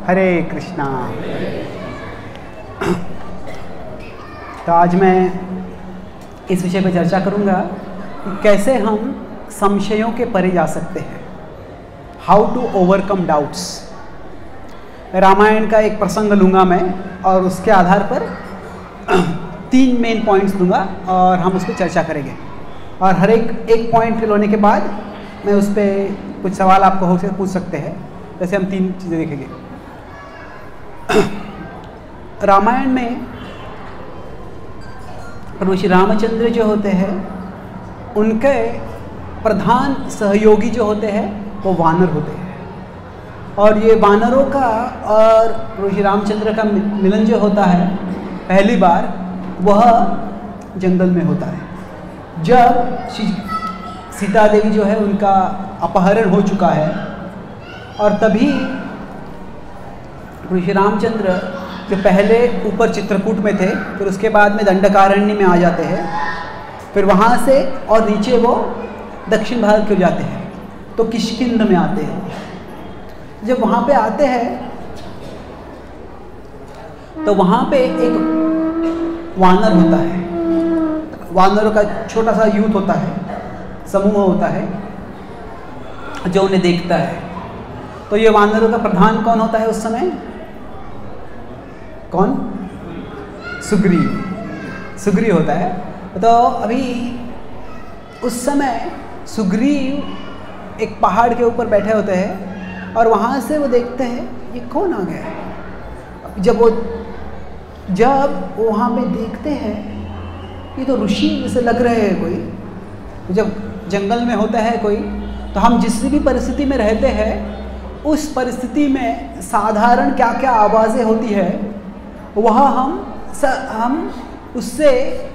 हरे कृष्णा। तो आज मैं इस विषय पर चर्चा करूंगा कि कैसे हम संशयों के परे जा सकते हैं, how to overcome doubts. Ramayana का एक प्रसंग लूँगा मैं और उसके आधार पर 3 मेन पॉइंट्स दूंगा और हम उस पर चर्चा करेंगे। और हर एक पॉइंट लेने के बाद मैं उस पर कुछ सवाल आपको हो सकते पूछ सकते हैं। जैसे हम 3 चीज़ें देखेंगे। रामायण में प्रभु श्री रामचंद्र जो होते हैं उनके प्रधान सहयोगी जो होते हैं वो वानर होते हैं। और ये वानरों का और प्रभु श्री रामचंद्र का मिलन जो होता है पहली बार वह जंगल में होता है, जब सीता देवी जो है उनका अपहरण हो चुका है। और तभी प्रभु श्री रामचंद्र जो पहले ऊपर चित्रकूट में थे, फिर उसके बाद में दंडकारण्य में आ जाते हैं, फिर वहाँ से और नीचे वो दक्षिण भारत को जाते हैं तो किष्किंध में आते हैं। जब वहाँ पे आते हैं तो वहाँ पे एक वानर होता है, वानरों का छोटा सा यूथ होता है, समूह होता है जो उन्हें देखता है। तो ये वानरों का प्रधान कौन होता है उस समय? कौन? सुग्रीव होता है। तो अभी उस समय सुग्रीव एक पहाड़ के ऊपर बैठे होते हैं और वहाँ से वो देखते हैं ये कौन आ गया है। जब वो वहाँ पे देखते हैं ये तो ऋषि जैसे लग रहे हैं कोई। जब जंगल में होता है कोई तो हम जिस भी परिस्थिति में रहते हैं उस परिस्थिति में साधारण क्या क्या आवाज़ें होती है वह हम उससे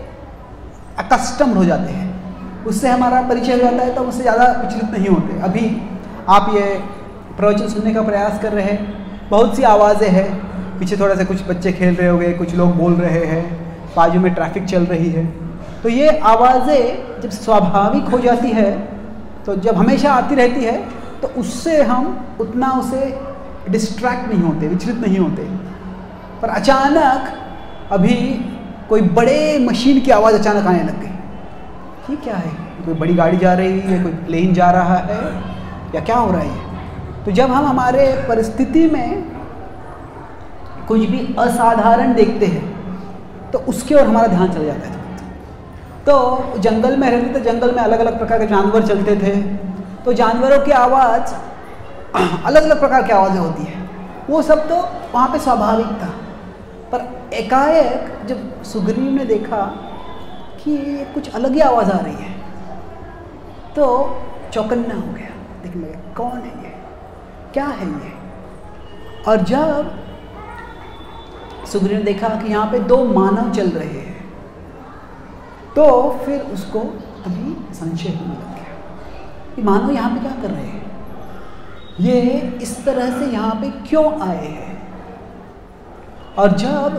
अकस्टम्ड हो जाते हैं, उससे हमारा परिचय हो जाता है तो उससे ज़्यादा विचलित नहीं होते। अभी आप ये प्रवचन सुनने का प्रयास कर रहे हैं, बहुत सी आवाज़ें हैं, पीछे थोड़ा सा कुछ बच्चे खेल रहे होंगे, कुछ लोग बोल रहे हैं, बाजू में ट्रैफिक चल रही है। तो ये आवाज़ें जब स्वाभाविक हो जाती है तो जब हमेशा आती रहती है तो उससे हम उतना उसे डिस्ट्रैक्ट नहीं होते, विचलित नहीं होते। पर अचानक अभी कोई बड़े मशीन की आवाज़ अचानक आने लग गई। ये क्या है? कोई बड़ी गाड़ी जा रही है, कोई प्लेन जा रहा है या क्या हो रहा है? तो जब हम हमारे परिस्थिति में कुछ भी असाधारण देखते हैं तो उसके ओर हमारा ध्यान चला जाता है। तो जंगल में रहते थे, जंगल में अलग अलग प्रकार के जानवर चलते थे, तो जानवरों की आवाज़ अलग अलग प्रकार की आवाज़ें होती है, वो सब तो वहाँ पे स्वाभाविक था। पर एकाएक जब सुग्रीव ने देखा कि ये कुछ अलग ही आवाज़ आ रही है तो चौकन्ना हो गया, देखने लगा कौन है ये, क्या है ये। और जब सुग्रीव ने देखा कि यहाँ पे 2 मानव चल रहे हैं तो फिर उसको अभी संशय होने लग गया कि मानव यहाँ पे क्या कर रहे हैं, ये इस तरह से यहाँ पे क्यों आए हैं। और जब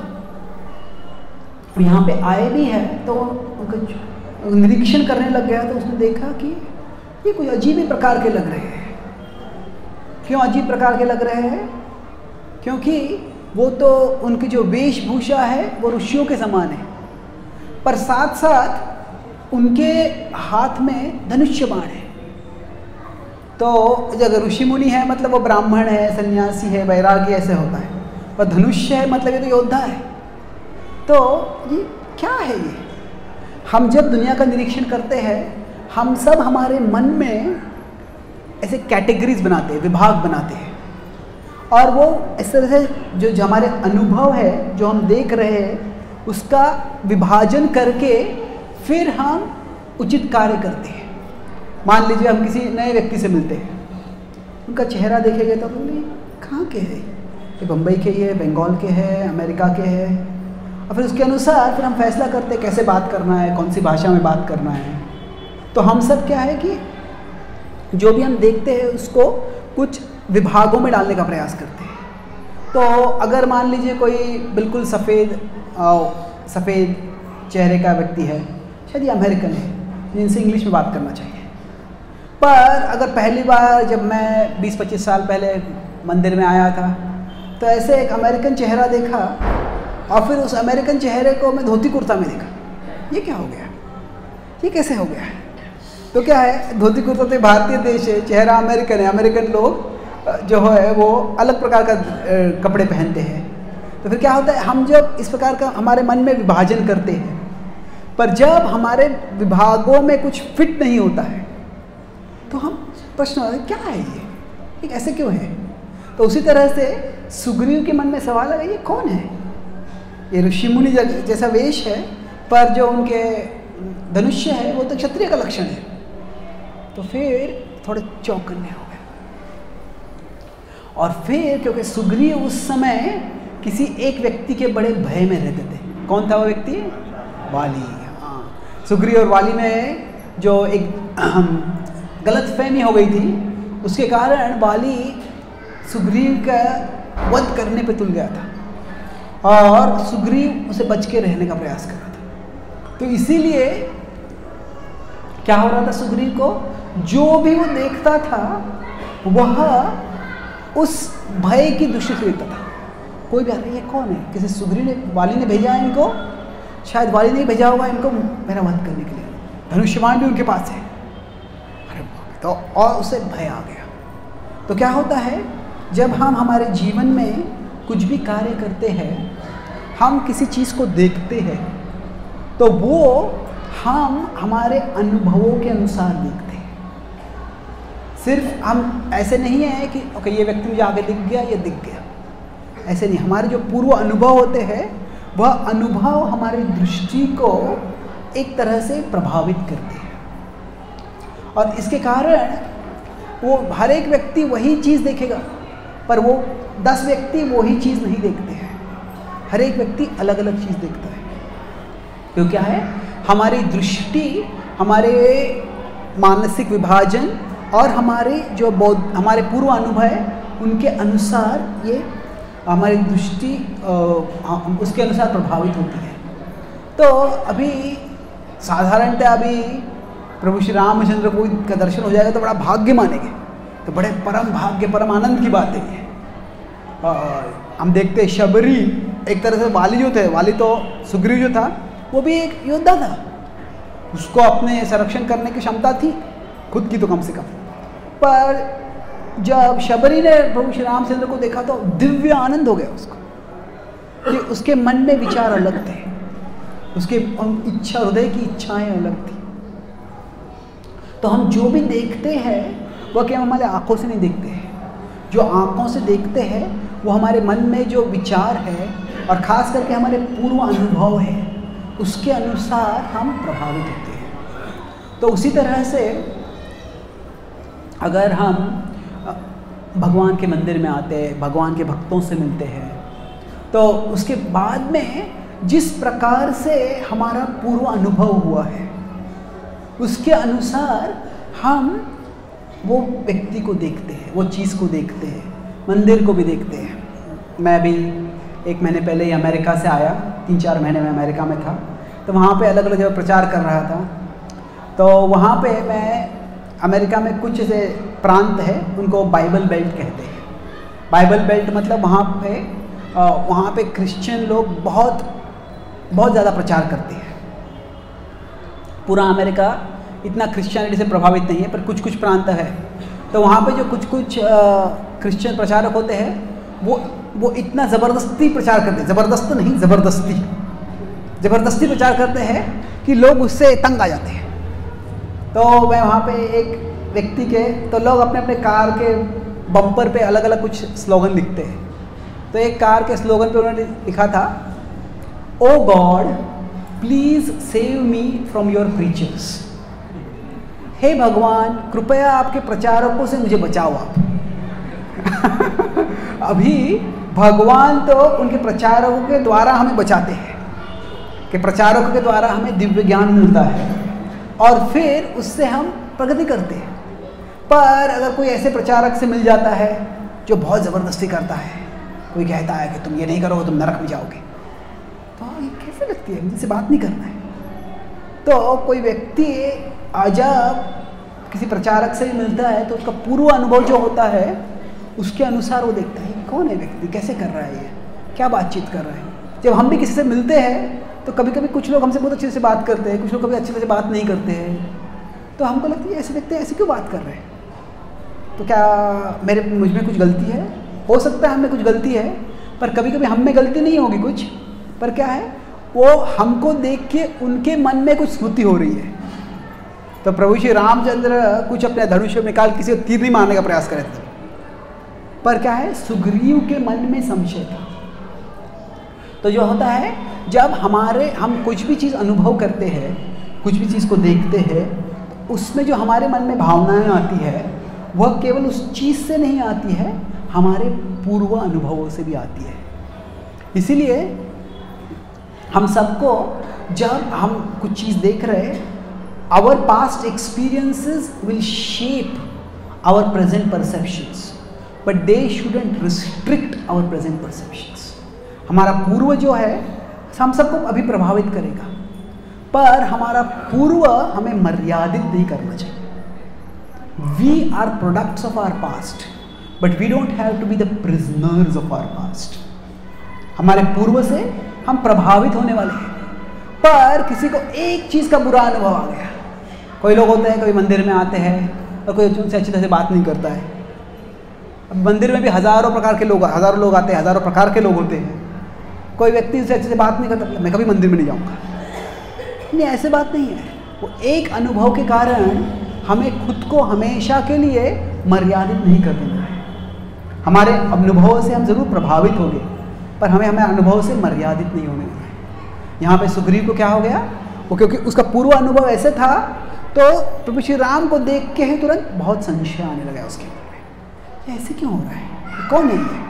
यहाँ पे आए भी हैं तो उनका निरीक्षण करने लग गया तो उसने देखा कि ये कोई अजीब ही प्रकार के लग रहे हैं। क्यों अजीब प्रकार के लग रहे हैं? क्योंकि वो तो उनकी जो वेशभूषा है वो ऋषियों के समान है, पर साथ साथ उनके हाथ में धनुष्य बाण है। तो अगर ऋषि मुनि है मतलब वो ब्राह्मण है, सन्यासी है, वैरागी ऐसे होता है, पर धनुष्य है मतलब ये तो योद्धा है। तो ये क्या है ये? हम जब दुनिया का निरीक्षण करते हैं हम सब हमारे मन में ऐसे कैटेगरीज बनाते हैं, विभाग बनाते हैं, और वो इस तरह से जो हमारे अनुभव है, जो हम देख रहे हैं उसका विभाजन करके फिर हम उचित कार्य करते हैं। मान लीजिए हम किसी नए व्यक्ति से मिलते हैं, उनका चेहरा देखेंगे तो बोले कहाँ के हैं, ये बम्बई के ही है, बंगाल के हैं, अमेरिका के हैं, और फिर उसके अनुसार फिर हम फैसला करते हैं कैसे बात करना है, कौन सी भाषा में बात करना है। तो हम सब क्या है कि जो भी हम देखते हैं उसको कुछ विभागों में डालने का प्रयास करते हैं। तो अगर मान लीजिए कोई बिल्कुल सफ़ेद चेहरे का व्यक्ति है, शायद ये अमेरिकन है, जिनसे इंग्लिश में बात करना चाहिए। पर अगर पहली बार जब मैं 20-25 साल पहले मंदिर में आया था तो ऐसे एक अमेरिकन चेहरा देखा और फिर उस अमेरिकन चेहरे को मैं धोती कुर्ता में देखा। ये क्या हो गया, ये कैसे हो गया? तो क्या है, धोती कुर्ता तो भारतीय देश है, चेहरा अमेरिकन है, अमेरिकन लोग जो है वो अलग प्रकार का कपड़े पहनते हैं। तो फिर क्या होता है, हम जब इस प्रकार का हमारे मन में विभाजन करते हैं, पर जब हमारे विभागों में कुछ फिट नहीं होता है तो हम प्रश्न होता है क्या है ये ऐसे क्यों है? तो उसी तरह से सुग्रीव के मन में सवाल है, ये कौन है? ये ऋषि मुनि जैसा वेश है, पर जो उनके धनुष्य है वो तो क्षत्रिय का लक्षण है। तो फिर थोड़े चौकन्ने हो गए। और फिर क्योंकि सुग्रीव उस समय किसी एक व्यक्ति के बड़े भय में रहते थे। कौन था वो व्यक्ति? वाली। हाँ, सुग्रीव और वाली में जो एक गलतफहमी हो गई थी, उसके कारण वाली सुग्रीव का वध करने पे तुल गया था और सुग्रीव उसे बच के रहने का प्रयास कर रहा था। तो इसीलिए क्या हो रहा था, सुग्रीव को जो भी वो देखता था वह उस भय की दृष्टि से देखता था। कोई भी आ रहा है, ये कौन है? किसी सुग्रीव ने, वाली ने भेजा है इनको, शायद वाली ने भेजा होगा इनको मेरा वध करने के लिए। धनुष्यबाण भी उनके पास है। अरे तो और उसे भय आ गया। तो क्या होता है, जब हम हमारे जीवन में कुछ भी कार्य करते हैं, हम किसी चीज़ को देखते हैं तो वो हम हमारे अनुभवों के अनुसार देखते हैं। सिर्फ हम ऐसे नहीं है कि ओके ये व्यक्ति मुझे आगे दिख गया, ये दिख गया, ऐसे नहीं। हमारे जो पूर्व अनुभव होते हैं वह अनुभव हमारी दृष्टि को एक तरह से प्रभावित करते हैं और इसके कारण वो हर एक व्यक्ति वही चीज़ देखेगा, पर वो 10 व्यक्ति वही चीज़ नहीं देखते हैं। हर एक व्यक्ति अलग अलग चीज़ देखता है। क्यों? क्या है, हमारी दृष्टि, हमारे मानसिक विभाजन और हमारे जो हमारे पूर्व अनुभव है उनके अनुसार ये हमारी दृष्टि उसके अनुसार प्रभावित होती है। तो अभी साधारणतः अभी प्रभु श्री रामचंद्र को का दर्शन हो जाएगा तो बड़ा भाग्य मानेंगे, तो बड़े परम भाग्य परम आनंद की बात है ये। हम देखते हैं शबरी, एक तरह से वाली जो थे, वाली तो सुग्रीव जो था वो भी एक योद्धा था, उसको अपने संरक्षण करने की क्षमता थी, खुद की तो कम से कम। पर जब शबरी ने प्रभु श्री रामचंद्र को देखा तो दिव्य आनंद हो गया उसको, कि उसके मन में विचार अलग थे, उसके इच्छा, हृदय की इच्छाएं अलग थी। तो हम जो भी देखते हैं वह क्या हमारे आंखों से नहीं देखते हैं। जो आंखों से देखते हैं वो हमारे मन में जो विचार है और ख़ास करके हमारे पूर्व अनुभव है उसके अनुसार हम प्रभावित होते हैं। तो उसी तरह से अगर हम भगवान के मंदिर में आते हैं, भगवान के भक्तों से मिलते हैं, तो उसके बाद में जिस प्रकार से हमारा पूर्व अनुभव हुआ है उसके अनुसार हम वो व्यक्ति को देखते हैं, वो चीज़ को देखते हैं, मंदिर को भी देखते हैं। मैं भी 1 महीने पहले ही अमेरिका से आया, 3-4 महीने में अमेरिका में था, तो वहाँ पे अलग अलग जगह प्रचार कर रहा था। तो वहाँ पे मैं अमेरिका में कुछ ऐसे प्रांत है उनको बाइबल बेल्ट कहते हैं। बाइबल बेल्ट मतलब वहाँ पे क्रिश्चियन लोग बहुत ज़्यादा प्रचार करते हैं। पूरा अमेरिका इतना क्रिश्चियनिटी से प्रभावित नहीं है, पर कुछ कुछ प्रांत है। तो वहाँ पे जो कुछ कुछ क्रिश्चियन प्रचारक होते हैं वो इतना ज़बरदस्ती प्रचार करते हैं, ज़बरदस्त नहीं, ज़बरदस्ती प्रचार करते हैं कि लोग उससे तंग आ जाते हैं। तो मैं वहाँ पे एक व्यक्ति के, तो लोग अपने अपने कार के बम्पर पे अलग अलग कुछ स्लोगन लिखते हैं। तो एक कार के स्लोगन पे उन्होंने लिखा था, oh God please save me from your preachers. हे भगवान कृपया आपके प्रचारकों से मुझे बचाओ आप। अभी भगवान तो उनके प्रचारकों के द्वारा हमें बचाते हैं, कि प्रचारकों के द्वारा हमें दिव्य ज्ञान मिलता है और फिर उससे हम प्रगति करते हैं। पर अगर कोई ऐसे प्रचारक से मिल जाता है जो बहुत ज़बरदस्ती करता है, कोई कहता है कि तुम ये नहीं करोगे तुम नरक में जाओगे, तो ये कैसे लगती है, मुझसे बात नहीं करना है। तो कोई व्यक्ति जब किसी प्रचारक से मिलता है तो उसका पूर्व अनुभव जो होता है उसके अनुसार वो देखता है कौन है व्यक्ति, कैसे कर रहा है, ये क्या बातचीत कर रहा है। जब हम भी किसी से मिलते हैं तो कभी कभी कुछ लोग हमसे बहुत अच्छे से बात करते हैं, कुछ लोग कभी अच्छे से बात नहीं करते हैं, तो हमको लगता है ऐसे व्यक्ति ऐसे क्यों बात कर रहे हैं, तो क्या मुझ में कुछ गलती है। हो सकता है हमें कुछ गलती है, पर कभी कभी हम में गलती नहीं होगी कुछ, पर क्या है वो हमको देख के उनके मन में कुछ स्मृति हो रही है। तो प्रभु श्री रामचंद्र कुछ अपने धनुष में निकाल किसी को तीर नहीं मारने का प्रयास करे थे, पर क्या है सुग्रीव के मन में संशय था। तो जो होता है जब हम कुछ भी चीज़ अनुभव करते हैं, कुछ भी चीज़ को देखते हैं, उसमें जो हमारे मन में भावनाएं आती है वह केवल उस चीज़ से नहीं आती है, हमारे पूर्व अनुभवों से भी आती है। इसीलिए हम सबको जब हम कुछ चीज़ देख रहे हैं, our past experiences will shape our present perceptions, but they shouldn't restrict our present perceptions. हमारा पूर्व जो है हम सबको अभी प्रभावित करेगा, पर हमारा पूर्व हमें मर्यादित नहीं करना चाहिए। We are products of our past, but we don't have to be the prisoners of our past. हमारे पूर्व से हम प्रभावित होने वाले हैं, पर किसी को एक चीज़ का बुरा अनुभव आ गया। कोई लोग होते हैं कभी मंदिर में आते हैं और कोई उनसे अच्छी तरह से बात नहीं करता है। अब मंदिर में भी हज़ारों प्रकार के लोग आते हैं, हज़ारों प्रकार के लोग होते हैं। कोई व्यक्ति उनसे अच्छे से बात नहीं करता, मैं कभी मंदिर में नहीं जाऊँगा। नहीं, ऐसे बात नहीं है। वो एक अनुभव के कारण हमें खुद को हमेशा के लिए मर्यादित नहीं कर देना है। हमारे अनुभवों से हम जरूर प्रभावित होंगे, पर हमें अनुभव से मर्यादित नहीं होने देना है। यहाँ पे सुग्रीव को क्या हो गया, वो क्योंकि उसका पूर्व अनुभव ऐसे था, तो प्रभु श्री राम को देख के ही तुरंत बहुत संशय आने लगा उसके मन में, ऐसे क्यों हो रहा है, ये कौन है ये।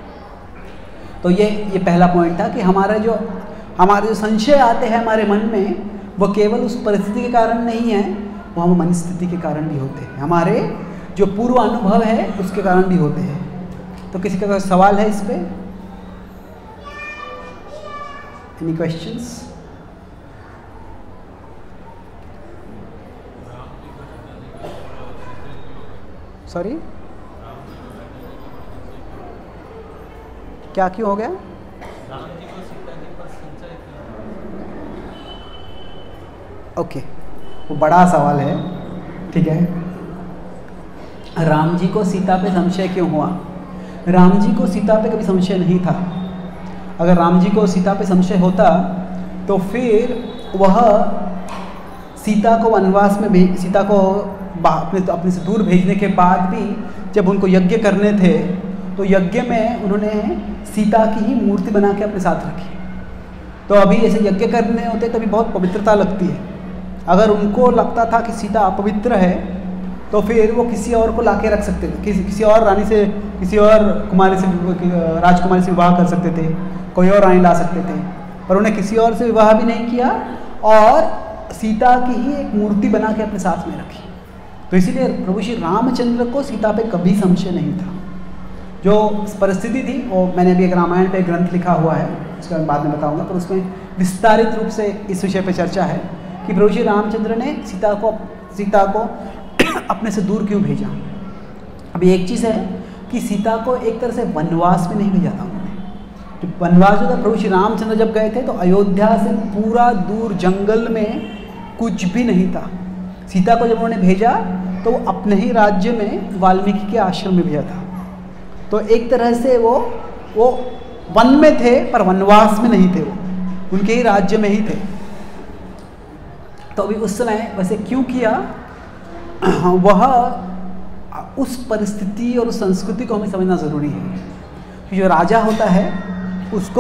तो ये पहला पॉइंट था कि हमारे जो संशय आते हैं हमारे मन में, वो केवल उस परिस्थिति के कारण नहीं है, वो हम मनस्थिति के कारण भी होते हैं, हमारे जो पूर्व अनुभव है उसके कारण भी होते हैं। तो किसी का कोई सवाल है इस पे? Any questions? सॉरी, क्या क्यों हो गया? ओके, वो बड़ा सवाल है, ठीक है। राम जी को सीता पे संशय क्यों हुआ? राम जी को सीता पे कभी संशय नहीं था। अगर राम जी को सीता पे संशय होता तो फिर वह सीता को वनवास में सीता को अपने से दूर भेजने के बाद भी जब उनको यज्ञ करने थे तो यज्ञ में उन्होंने सीता की ही मूर्ति बना के अपने साथ रखी। तो अभी ऐसे यज्ञ करने होते तभी बहुत पवित्रता लगती है। अगर उनको लगता था कि सीता अपवित्र है तो फिर वो किसी और को लाके रख सकते थे, किसी और रानी से, किसी और कुमारी से, राजकुमारी से विवाह कर सकते थे, कोई और रानी ला सकते थे, पर उन्हें किसी और से विवाह भी नहीं किया और सीता की ही एक मूर्ति बना के अपने साथ में रखी। तो इसीलिए प्रभु श्री रामचंद्र को सीता पे कभी संशय नहीं था। जो परिस्थिति थी वो मैंने अभी एक रामायण पे ग्रंथ लिखा हुआ है, उसका मैं बाद में बताऊंगा, पर उसमें विस्तारित रूप से इस विषय पे चर्चा है कि प्रभु श्री रामचंद्र ने सीता को अपने से दूर क्यों भेजा। अभी एक चीज़ है कि सीता को एक तरह से वनवास में नहीं भेजा था उन्होंने। जो वनवास जो था, प्रभु श्री रामचंद्र जब गए थे तो अयोध्या से पूरा दूर जंगल में कुछ भी नहीं था। सीता को जब उन्होंने भेजा तो वो अपने ही राज्य में वाल्मीकि के आश्रम में भेजा था। तो एक तरह से वो वन में थे पर वनवास में नहीं थे, वो उनके ही राज्य में ही थे। तो अभी उस समय वैसे क्यों किया, वह उस परिस्थिति और उस संस्कृति को हमें समझना ज़रूरी है कि जो राजा होता है उसको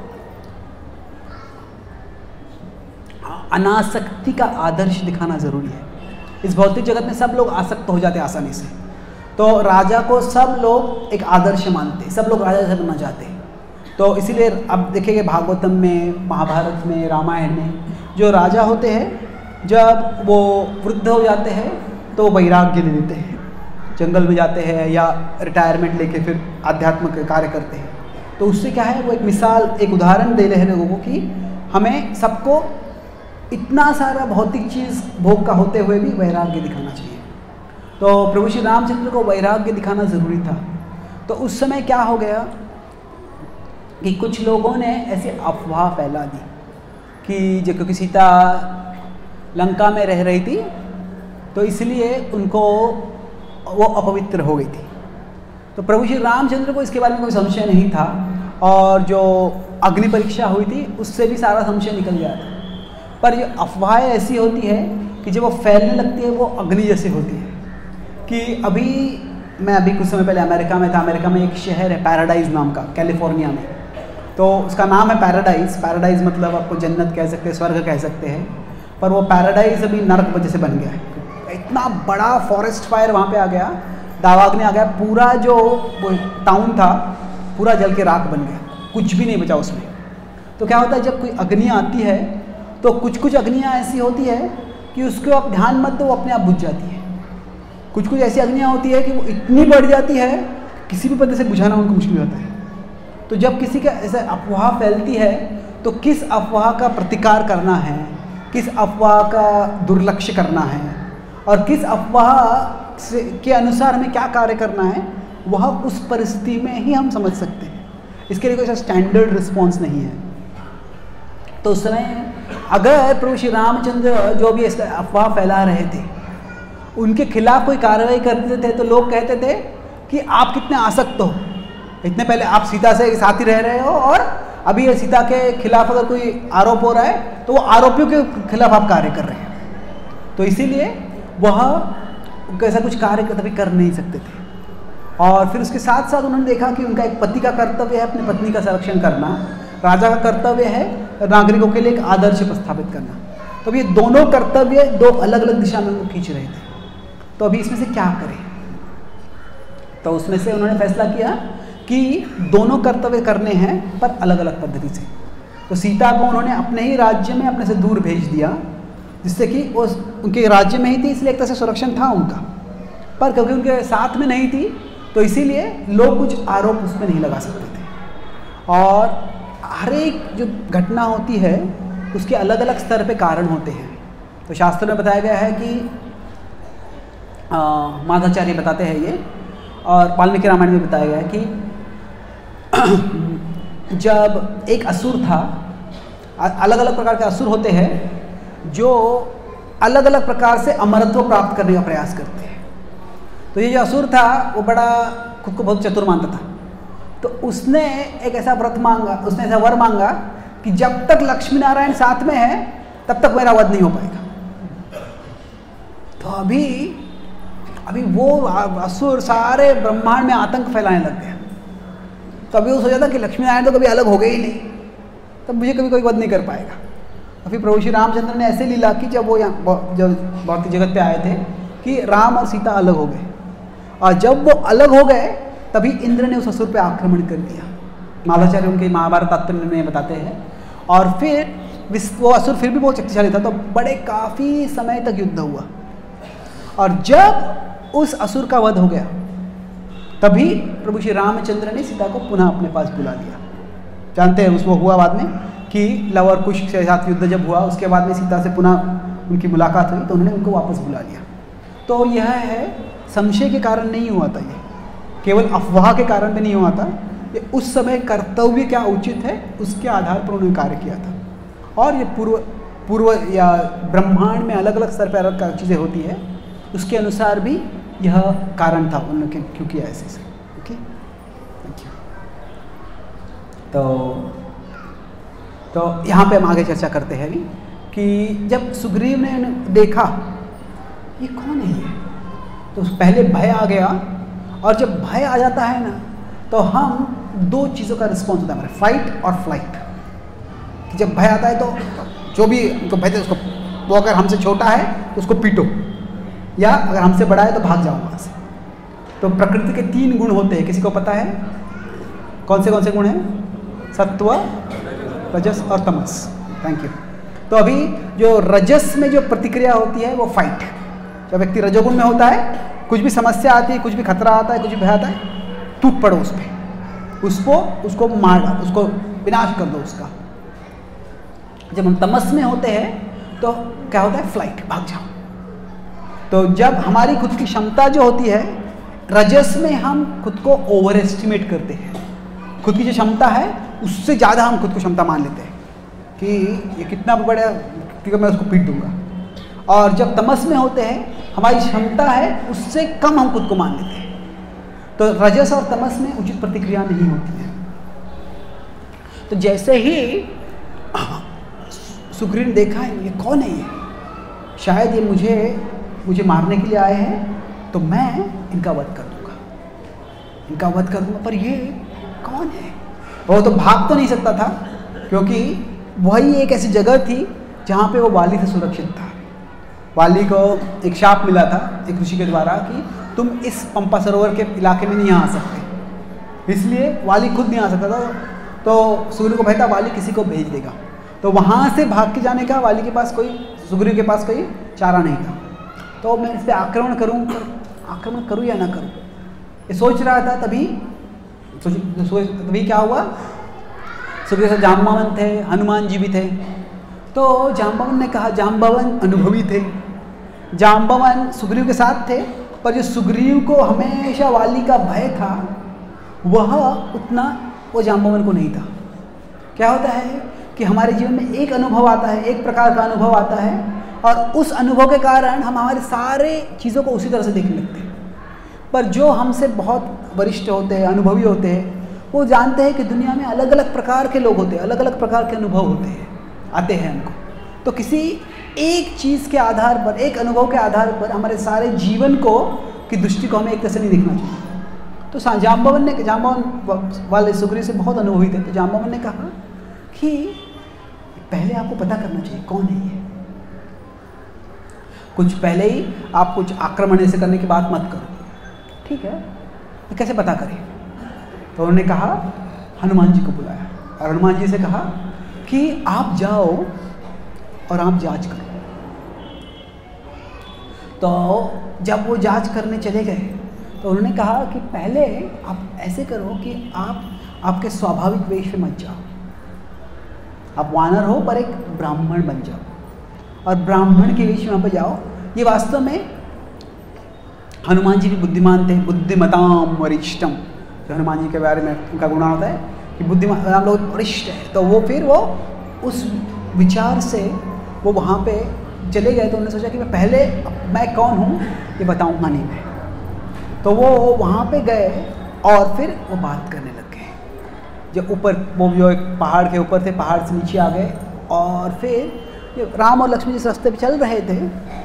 अनासक्ति का आदर्श दिखाना ज़रूरी है। इस भौतिक जगत में सब लोग आसक्त हो जाते हैं आसानी से, तो राजा को सब लोग एक आदर्श मानते, सब लोग राजा जैसा बनना चाहते हैं। तो इसीलिए अब देखेंगे भागवतम में, महाभारत में, रामायण में जो राजा होते हैं जब वो वृद्ध हो जाते हैं तो वो वैराग्य ले लेते हैं, जंगल में जाते हैं या रिटायरमेंट लेके फिर आध्यात्मिक कार्य करते हैं। तो उससे क्या है, वो एक मिसाल, एक उदाहरण दे रहे हैं लोगों को कि हमें सबको इतना सारा भौतिक चीज़ भोग का होते हुए भी वैराग्य दिखाना चाहिए। तो प्रभु श्री रामचंद्र को वैराग्य दिखाना ज़रूरी था। तो उस समय क्या हो गया कि कुछ लोगों ने ऐसी अफवाह फैला दी कि क्योंकि सीता लंका में रह रही थी तो इसलिए उनको वो अपवित्र हो गई थी। तो प्रभु श्री रामचंद्र को इसके बारे में कोई संशय नहीं था, और जो अग्नि परीक्षा हुई थी उससे भी सारा संशय निकल गया था। पर ये अफवाहें ऐसी होती है कि जब वो फैलने लगती है वो अग्नि जैसी होती है। कि मैं अभी कुछ समय पहले अमेरिका में था। अमेरिका में एक शहर है पैराडाइज नाम का, कैलिफोर्निया में। तो उसका नाम है पैराडाइज। पैराडाइज मतलब आपको जन्नत कह सकते हैं, स्वर्ग कह सकते हैं, पर वो पैराडाइज अभी नरक वजह से बन गया है। इतना बड़ा फॉरेस्ट फायर वहाँ पे आ गया, दावाग्नि आ गया, पूरा जो वो टाउन था पूरा जल के राख बन गया, कुछ भी नहीं बचा उसमें। तो क्या होता है जब कोई अग्नि आती है तो कुछ कुछ अग्नियाँ ऐसी होती है कि उसको आप ध्यान मत दो, वो अपने आप बुझ जाती है। कुछ कुछ ऐसी अग्नियाँ होती है कि वो इतनी बढ़ जाती है किसी भी पद्धति से बुझाना उनको मुश्किल होता है। तो जब किसी का ऐसा अफवाह फैलती है तो किस अफवाह का प्रतिकार करना है, किस अफवाह का दुर्लक्ष्य करना है, और किस अफवाह के अनुसार हमें क्या कार्य करना है, वह उस परिस्थिति में ही हम समझ सकते हैं। इसके लिए कोई ऐसा स्टैंडर्ड रिस्पॉन्स नहीं है। तो उस समय अगर प्रभु श्री रामचंद्र जो भी इसका अफवाह फैला रहे थे उनके खिलाफ कोई कार्रवाई करते थे तो लोग कहते थे कि आप कितने आसक्त हो, इतने पहले आप सीता से साथ ही रह रहे हो और अभी ये सीता के खिलाफ अगर कोई आरोप हो रहा है तो वो आरोपियों के खिलाफ आप कार्य कर रहे हैं। तो इसीलिए वह ऐसा कुछ कार्य कभी कर नहीं सकते थे। और फिर उसके साथ साथ उन्होंने देखा कि उनका एक पति का कर्तव्य है अपनी पत्नी का संरक्षण करना, राजा का कर्तव्य है नागरिकों के लिए एक आदर्श प्रस्थापित करना। तो ये दोनों कर्तव्य दो अलग अलग दिशा में उनको खींच रहे थे। तो अभी इसमें से क्या करें? तो उसमें से उन्होंने फैसला किया कि दोनों कर्तव्य करने हैं पर अलग अलग पद्धति से। तो सीता को उन्होंने अपने ही राज्य में अपने से दूर भेज दिया, जिससे कि वो उनके राज्य में ही थी इसलिए एक तरह से सुरक्षण था उनका, पर क्योंकि उनके साथ में नहीं थी तो इसीलिए लोग कुछ आरोप उस पर नहीं लगा सकते थे। और हर एक जो घटना होती है उसके अलग अलग स्तर पे कारण होते हैं। तो शास्त्र में बताया गया है कि माधाचार्य बताते हैं ये, और वाल्मीकि रामायण में बताया गया है कि जब एक असुर था, अलग अलग प्रकार के असुर होते हैं जो अलग अलग प्रकार से अमरत्व प्राप्त करने का प्रयास करते हैं। तो ये जो असुर था वो बड़ा खुद को बहुत चतुर मानता था। तो उसने एक ऐसा व्रत मांगा, उसने ऐसा वर मांगा कि जब तक लक्ष्मी नारायण साथ में है तब तक मेरा वध नहीं हो पाएगा। तो अभी वो असुर सारे ब्रह्मांड में आतंक फैलाने लग गया। तो अभी वो सोचा था कि लक्ष्मी नारायण तो कभी अलग हो गए ही नहीं, तब मुझे कभी कोई वध नहीं कर पाएगा। तो फिर प्रभु श्री रामचंद्र ने ऐसे लीला की जब वो यहाँ जब भौतिक जगत पे आए थे कि राम और सीता अलग हो गए, और जब वो अलग हो गए तभी इंद्र ने उस असुर पे आक्रमण कर दिया। माधाचार्य उनके महाभारत तात्पर्य में बताते हैं। और फिर वो असुर फिर भी बहुत शक्तिशाली था, तो बड़े काफ़ी समय तक युद्ध हुआ। और जब उस असुर का वध हो गया तभी प्रभु श्री रामचंद्र ने सीता को पुनः अपने पास बुला लिया। जानते हैं उसको हुआ बाद में कि लव और कुश के साथ युद्ध जब हुआ उसके बाद में सीता से पुनः उनकी मुलाकात हुई तो उन्होंने उनको वापस बुला लिया। तो यह है संशय के कारण नहीं हुआ था, ये केवल अफवाह के कारण भी नहीं हुआ था। ये उस समय कर्तव्य क्या उचित है उसके आधार पर उन्होंने कार्य किया था। और ये पूर्व या ब्रह्मांड में अलग अलग स्तर पर अलग चीज़ें होती है, उसके अनुसार भी यह कारण था उन्होंने क्यों किया ऐसे। Okay, thank you. तो यहाँ पे हम आगे चर्चा करते हैं अभी कि जब सुग्रीव ने देखा ये कौन है ये, तो पहले भय आ गया। और जब भय आ जाता है ना तो हम दो चीज़ों का रिस्पॉन्स होता है हमारे, फाइट और फ्लाइट। कि जब भय आता है तो जो भी उनको भय थे उसको, वो अगर हमसे छोटा है तो उसको पीटो, या अगर हमसे बड़ा है तो भाग जाओ वहाँ से। तो प्रकृति के 3 गुण होते हैं, किसी को पता है कौन से गुण हैं? सत्व, रजस और तमस। Thank you. तो अभी जो रजस में जो प्रतिक्रिया होती है वो फाइट। जब व्यक्ति रजोगुण में होता है, कुछ भी समस्या आती है, कुछ भी खतरा आता है, कुछ भी भय आता है, टूट पड़ो उस पर, उसको मार डालो, उसको विनाश कर दो उसका। जब हम तमस में होते हैं तो क्या होता है? फ्लाइट, भाग जाओ। तो जब हमारी खुद की क्षमता जो होती है रजस में हम खुद को ओवर एस्टिमेट करते हैं, खुद की जो क्षमता है उससे ज़्यादा हम खुद को क्षमता मान लेते हैं कि ये कितना बड़ा, क्योंकि मैं उसको पीट दूंगा। और जब तमस में होते हैं हमारी क्षमता है उससे कम हम खुद को मान लेते हैं। तो रजस और तमस में उचित प्रतिक्रिया नहीं होती है। तो जैसे ही सुग्रीव ने देखा ये कौन है, ये शायद ये मुझे मारने के लिए आए हैं, तो मैं इनका वध कर दूंगा, पर ये कौन है? वो तो भाग तो नहीं सकता था, क्योंकि वही एक ऐसी जगह थी जहाँ पे वो वाली से सुरक्षित था। वाली को एक शाप मिला था एक ऋषि के द्वारा कि तुम इस पंपा सरोवर के इलाके में नहीं आ सकते, इसलिए वाली खुद नहीं आ सकता था। तो सुग्रीव को भय था वाली किसी को भेज देगा, तो वहाँ से भाग के जाने का वाली के पास सुग्रीव के पास कोई चारा नहीं था। तो मैं इस पर आक्रमण करूँ या ना करूँ, ये सोच रहा था। तभी क्या हुआ, सुग्रीव से जाम्बवन थे, हनुमान जी भी थे। तो जाम्बवन ने कहा, जाम्बवन अनुभवी थे, जाम्बवन सुग्रीव के साथ थे, पर जो सुग्रीव को हमेशा वाली का भय था वह उतना वो जाम्बवन को नहीं था। क्या होता है कि हमारे जीवन में एक अनुभव आता है, एक प्रकार का अनुभव आता है, और उस अनुभव के कारण हम हमारे सारे चीज़ों को उसी तरह से देखने लगते हैं। पर जो हमसे बहुत वरिष्ठ होते हैं, अनुभवी होते हैं, वो जानते हैं कि दुनिया में अलग अलग प्रकार के लोग होते हैं, अलग अलग प्रकार के अनुभव होते हैं, आते हैं हमको। तो किसी एक चीज़ के आधार पर, एक अनुभव के आधार पर हमारे सारे जीवन की दृष्टि को हमें एक तरह से नहीं देखना चाहिए। तो जाम्बवन वाले सुग्रीव से बहुत अनुभवी थे। तो जाम्बवन ने कहा कि पहले आपको पता करना चाहिए कौन है ये, कुछ पहले ही आप कुछ आक्रमण ऐसे करने की बात मत करो, ठीक है? तो कैसे पता करें? तो उन्होंने कहा, हनुमान जी को बुलाया और हनुमान जी से कहा कि आप जाओ और आप जांच करो। तो जब वो जांच करने चले गए तो उन्होंने कहा कि पहले आप ऐसे करो कि आप आपके स्वाभाविक वेश में मत जाओ, आप वानर हो पर एक ब्राह्मण बन जाओ और ब्राह्मण के वेश में वहाँ पर जाओ। ये वास्तव में हनुमान जी भी बुद्धिमान थे, बुद्धिमताम वरिष्ठम, जो हनुमान जी के बारे में उनका गुण होता है कि बुद्धिमान, हम लोग वरिष्ठ है। तो वो फिर वो उस विचार से वो वहाँ पे चले गए। तो उन्होंने सोचा कि मैं कौन हूँ ये बताऊँगा नहीं मैं। तो वो वहाँ पे गए और फिर वो बात करने लग गए। जब ऊपर वो जो एक पहाड़ के ऊपर थे, पहाड़ से नीचे आ गए और फिर राम और लक्ष्मण जिस रास्ते पे चल रहे थे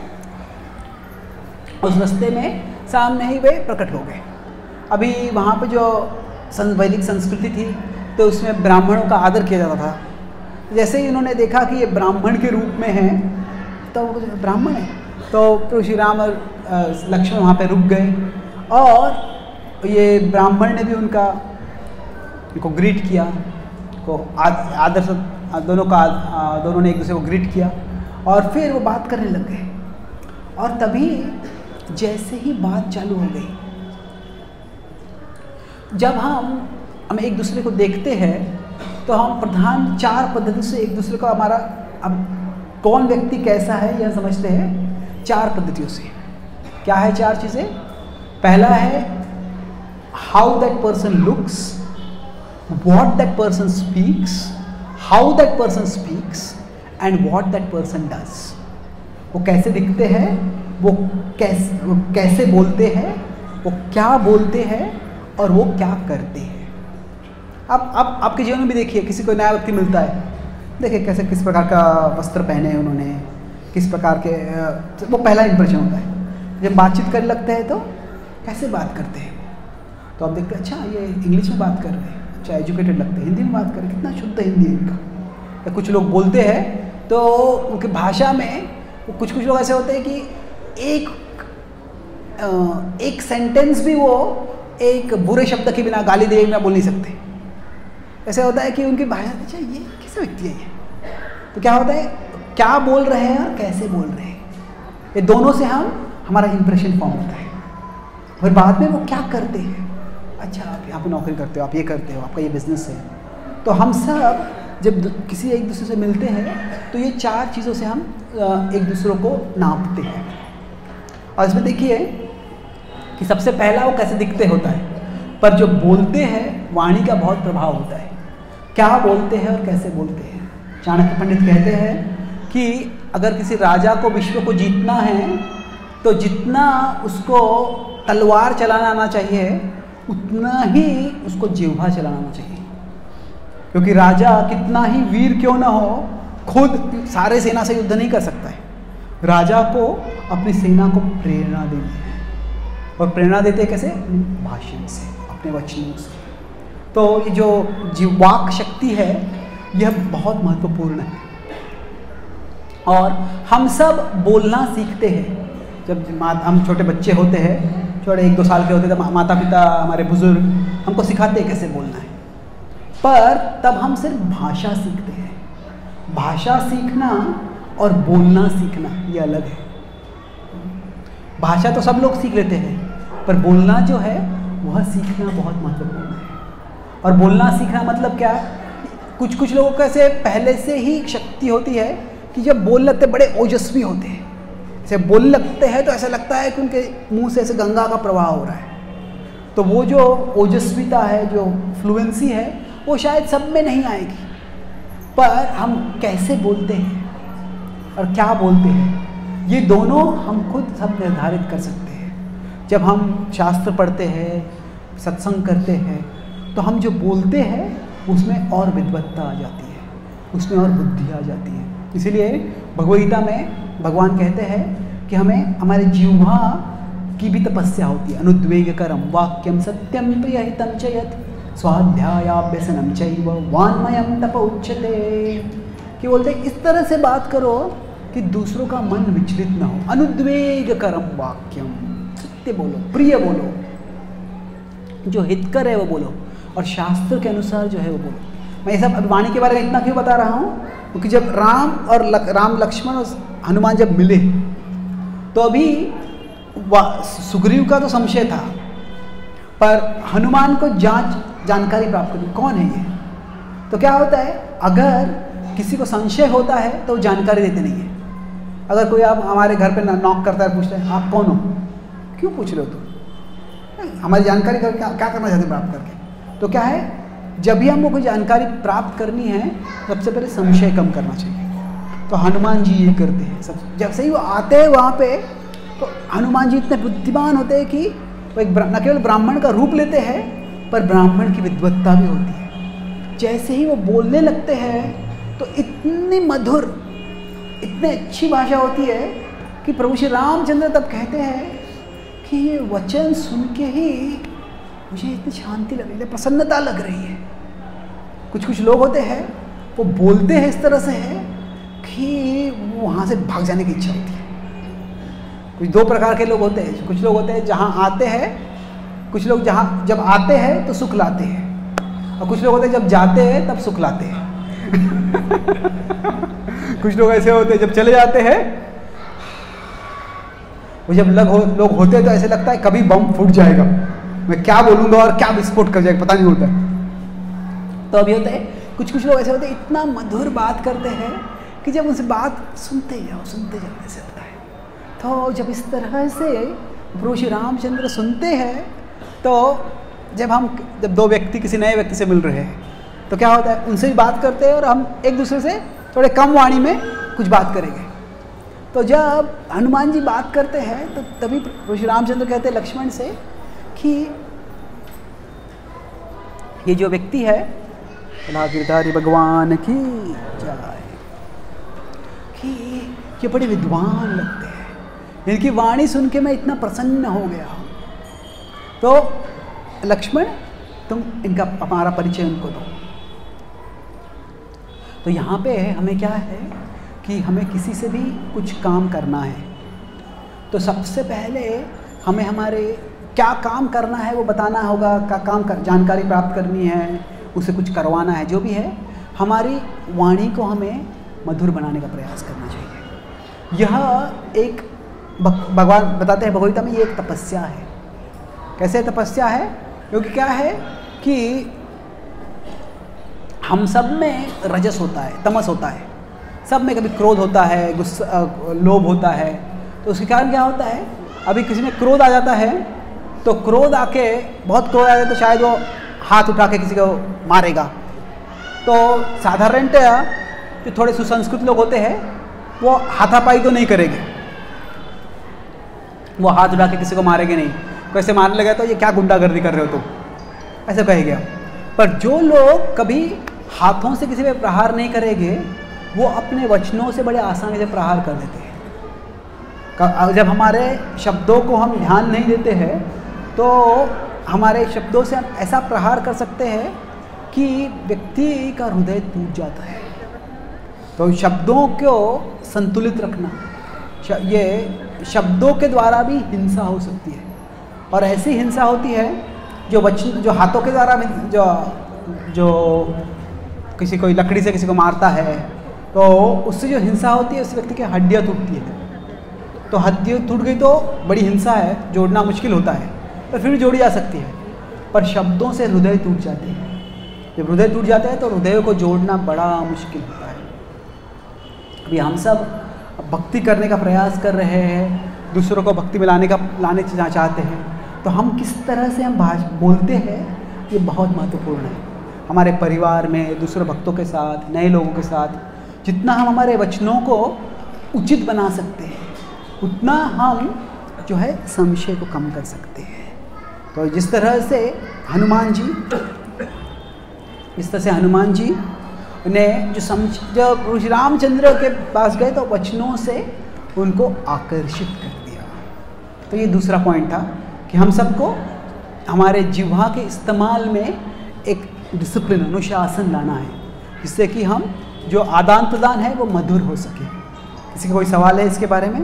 उस रास्ते में सामने ही वे प्रकट हो गए। अभी वहाँ पे जो वैदिक संस्कृति थी तो उसमें ब्राह्मणों का आदर किया जाता था। जैसे ही उन्होंने देखा कि ये ब्राह्मण के रूप में है तो ब्राह्मण है, तो श्री राम और लक्ष्मण वहाँ पे रुक गए और ये ब्राह्मण ने भी उनको ग्रीट किया, को आदर से दोनों ने एक दूसरे को ग्रीट किया और फिर वो बात करने लग गए। और तभी जैसे ही बात चालू हो गई, जब हम एक दूसरे को देखते हैं तो हम प्रधान 4 पद्धति से एक दूसरे को हमारा अब कौन व्यक्ति कैसा है यह समझते हैं 4 पद्धतियों से। क्या है 4 चीज़ें? पहला है how that person looks, what that person speaks, how that person speaks and what that person does. वो कैसे दिखते हैं, वो कैसे बोलते हैं, वो क्या बोलते हैं और वो क्या करते हैं। अब आपके जीवन में भी देखिए, किसी को नया व्यक्ति मिलता है, देखिए कैसे किस प्रकार का वस्त्र पहने हैं उन्होंने, किस प्रकार के, वो पहला इंप्रेशन होता है। जब बातचीत करने लगते हैं तो कैसे बात करते हैं, तो आप देखते हैं अच्छा ये इंग्लिश में बात कर रहे हैं, अच्छा एजुकेटेड लगते हैं, हिंदी में बात कर रहे हैं, कितना शुद्ध हिंदी है इनका। या कुछ लोग बोलते हैं तो उनकी भाषा में कुछ लोग ऐसे होते हैं कि एक सेंटेंस भी वो एक बुरे शब्द के बिना, गाली दे बिना बोल नहीं सकते। ऐसे होता है कि उनकी भाषा, अच्छा ये कैसे व्यक्ति है ये, तो क्या होता है क्या बोल रहे हैं और कैसे बोल रहे हैं, ये दोनों से हमारा इंप्रेशन फॉर्म होता है। और बाद में वो क्या करते हैं, अच्छा आप यहाँ पे नौकरी करते हो, आप ये करते हो, आपका ये बिजनेस है। तो हम सब जब किसी एक दूसरे से मिलते हैं तो ये 4 चीज़ों से हम एक दूसरों को नापते हैं। और इसमें देखिए कि सबसे पहला वो कैसे दिखते होता है, पर जो बोलते हैं वाणी का बहुत प्रभाव होता है, क्या बोलते हैं और कैसे बोलते हैं। चाणक्य पंडित कहते हैं कि अगर किसी राजा को विश्व को जीतना है तो जितना उसको तलवार चलाना आना चाहिए उतना ही उसको जिह्वा चलाना आना चाहिए, क्योंकि राजा कितना ही वीर क्यों ना हो खुद सारे सेना से युद्ध नहीं कर सकता है। राजा को अपनी सेना को प्रेरणा देनी है, और प्रेरणा देते कैसे? भाषण से, अपने वचनों से। तो ये जो वाक शक्ति है यह बहुत महत्वपूर्ण है, और हम सब बोलना सीखते हैं। जब हम छोटे बच्चे होते हैं, छोटे 1-2 साल के होते हैं, तब माता पिता हमारे बुजुर्ग हमको सिखाते हैं कैसे बोलना है, पर तब हम सिर्फ भाषा सीखते हैं। भाषा सीखना और बोलना सीखना ये अलग है। भाषा तो सब लोग सीख लेते हैं, पर बोलना जो है वह सीखना बहुत महत्वपूर्ण है। और बोलना सीखना मतलब क्या? कुछ लोगों का ऐसे पहले से ही शक्ति होती है कि जब बोल लगते बड़े ओजस्वी होते हैं, जैसे बोल लगते हैं तो ऐसा लगता है कि उनके मुंह से ऐसे गंगा का प्रवाह हो रहा है। तो वो जो ओजस्विता है, जो फ्लुएंसी है, वो शायद सब में नहीं आएगी, पर हम कैसे बोलते हैं और क्या बोलते हैं ये दोनों हम खुद सब निर्धारित कर सकते हैं। जब हम शास्त्र पढ़ते हैं, सत्संग करते हैं, तो हम जो बोलते हैं उसमें और विद्वत्ता आ जाती है, उसमें और बुद्धि आ जाती है। इसीलिए भगवद्गीता में भगवान कहते हैं कि हमें हमारे जिह्वा की भी तपस्या होती है। अनुद्वेगकरम वाक्यम सत्यम प्रियहितं च यत् स्वाध्यायाभ्यसनं चैव वाङ्मयं तप उच्यते। कि बोलते हैं इस तरह से बात करो कि दूसरों का मन विचलित ना हो। अनुद्वेगकरम वाक्यम, सत्य बोलो, प्रिय बोलो, जो हितकर है वो बोलो, और शास्त्र के अनुसार जो है वो बोलो। मैं ये सब वाणी के बारे में इतना क्यों बता रहा हूँ? क्योंकि जब राम लक्ष्मण और हनुमान जब मिले तो अभी सुग्रीव का तो संशय था, पर हनुमान को जानकारी प्राप्त करनी, कौन है ये? तो क्या होता है, अगर किसी को संशय होता है तो जानकारी देते नहीं है। अगर कोई आप हमारे घर पे नॉक करता है, पूछता है आप कौन हो, क्यों पूछ रहे हो तुम? हमारी जानकारी कर क्या करना चाहते हैं प्राप्त करके? तो क्या है, जब भी हमको कोई जानकारी प्राप्त करनी है सबसे पहले संशय कम करना चाहिए। तो हनुमान जी ये करते हैं। सब जब से ही वो आते हैं वहाँ पे, तो हनुमान जी इतने बुद्धिमान होते हैं कि वो एक न केवल ब्राह्मण का रूप लेते हैं, पर ब्राह्मण की विद्वत्ता भी होती है। जैसे ही वो बोलने लगते हैं तो इतनी मधुर, इतनी अच्छी भाषा होती है कि प्रभु श्री रामचंद्र तब कहते हैं कि ये वचन सुन के ही मुझे इतनी शांति लग रही है, प्रसन्नता लग रही है। कुछ लोग होते हैं वो बोलते हैं इस तरह से है कि वहाँ से भाग जाने की इच्छा होती है। कुछ 2 प्रकार के लोग होते हैं। कुछ लोग होते हैं जहाँ आते हैं, कुछ लोग जहाँ जब आते हैं तो सुख लाते हैं, और कुछ लोग होते हैं जब जाते हैं तब सुख लाते हैं। कुछ लोग ऐसे होते हैं जब चले जाते हैं, वो जब लोग होते हैं तो ऐसे लगता है कभी बम फूट जाएगा, मैं क्या बोलूँगा और क्या विस्फोट कर जाएगा पता नहीं होता है। तो अभी होता है कुछ लोग ऐसे होते हैं इतना मधुर बात करते हैं कि जब उनसे बात सुनते जाओ ऐसे होता है। तो जब इस तरह से प्रभु श्री रामचंद्र सुनते हैं, तो जब 2 व्यक्ति किसी नए व्यक्ति से मिल रहे हैं तो क्या होता है, उनसे भी बात करते हैं और हम एक दूसरे से थोड़े कम वाणी में कुछ बात करेंगे। तो जब हनुमान जी बात करते हैं तो तभी प्रभु श्री रामचंद्र कहते हैं लक्ष्मण से कि ये जो व्यक्ति है गिरधारी भगवान की जय, कि ये बड़े विद्वान लगते हैं, इनकी वाणी सुन के मैं इतना प्रसन्न हो गया। तो लक्ष्मण तुम इनका हमारा परिचय उनको दो। तो यहाँ पे हमें क्या है कि हमें किसी से भी कुछ काम करना है तो सबसे पहले हमें हमारे क्या काम करना है वो बताना होगा, जानकारी प्राप्त करनी है, उसे कुछ करवाना है, जो भी है हमारी वाणी को हमें मधुर बनाने का प्रयास करना चाहिए। यह एक भगवान बताते हैं भगवद्गीता में, ये एक तपस्या है। कैसे तपस्या है? क्योंकि क्या है कि हम सब में रजस होता है, तमस होता है, सब में कभी क्रोध होता है, गुस्सा, लोभ होता है। तो उसके कारण क्या होता है, अभी किसी में क्रोध आ जाता है तो क्रोध आके, बहुत क्रोध आए तो शायद वो हाथ उठा के किसी को मारेगा। तो साधारणतः जो थोड़े सुसंस्कृत लोग होते हैं वो हाथापाई तो नहीं करेंगे, वो हाथ उठा के किसी को मारेंगे नहीं। कैसे मारने लगे तो ये क्या गुंडागर्दी कर रहे हो तुम, ऐसे कहेंगे। पर जो लोग कभी हाथों से किसी पे प्रहार नहीं करेंगे वो अपने वचनों से बड़े आसानी से प्रहार कर देते हैं। जब हमारे शब्दों को हम ध्यान नहीं देते हैं तो हमारे शब्दों से हम ऐसा प्रहार कर सकते हैं कि व्यक्ति का हृदय टूट जाता है। तो शब्दों को संतुलित रखना, ये शब्दों के द्वारा भी हिंसा हो सकती है, और ऐसी हिंसा होती है जो वचन, जो हाथों के द्वारा जो किसी को लकड़ी से किसी को मारता है तो उससे जो हिंसा होती है उस व्यक्ति की हड्डियाँ टूटती है। तो हड्डियाँ टूट गई तो बड़ी हिंसा है, जोड़ना मुश्किल होता है, पर फिर भी जोड़ी जा सकती है। पर शब्दों से हृदय टूट जाते हैं। जब हृदय टूट जाते हैं तो हृदय को जोड़ना बड़ा मुश्किल होता है। अभी हम सब भक्ति करने का प्रयास कर रहे हैं, दूसरों को भक्ति में लाने चाहते हैं, तो हम किस तरह से हम बोलते हैं ये बहुत महत्वपूर्ण है। हमारे परिवार में, दूसरे भक्तों के साथ, नए लोगों के साथ, जितना हम हमारे वचनों को उचित बना सकते हैं उतना हम जो है संशय को कम कर सकते हैं। तो जिस तरह से हनुमान जी ने जो श्री रामचंद्र के पास गए तो वचनों से उनको आकर्षित कर दिया। तो ये दूसरा पॉइंट था कि हम सबको हमारे जिह्वा के इस्तेमाल में एक डिसिप्लिन, अनुशासन लाना है, जिससे कि हम जो आदान प्रदान है वो मधुर हो सके। किसी का कोई सवाल है इसके बारे में?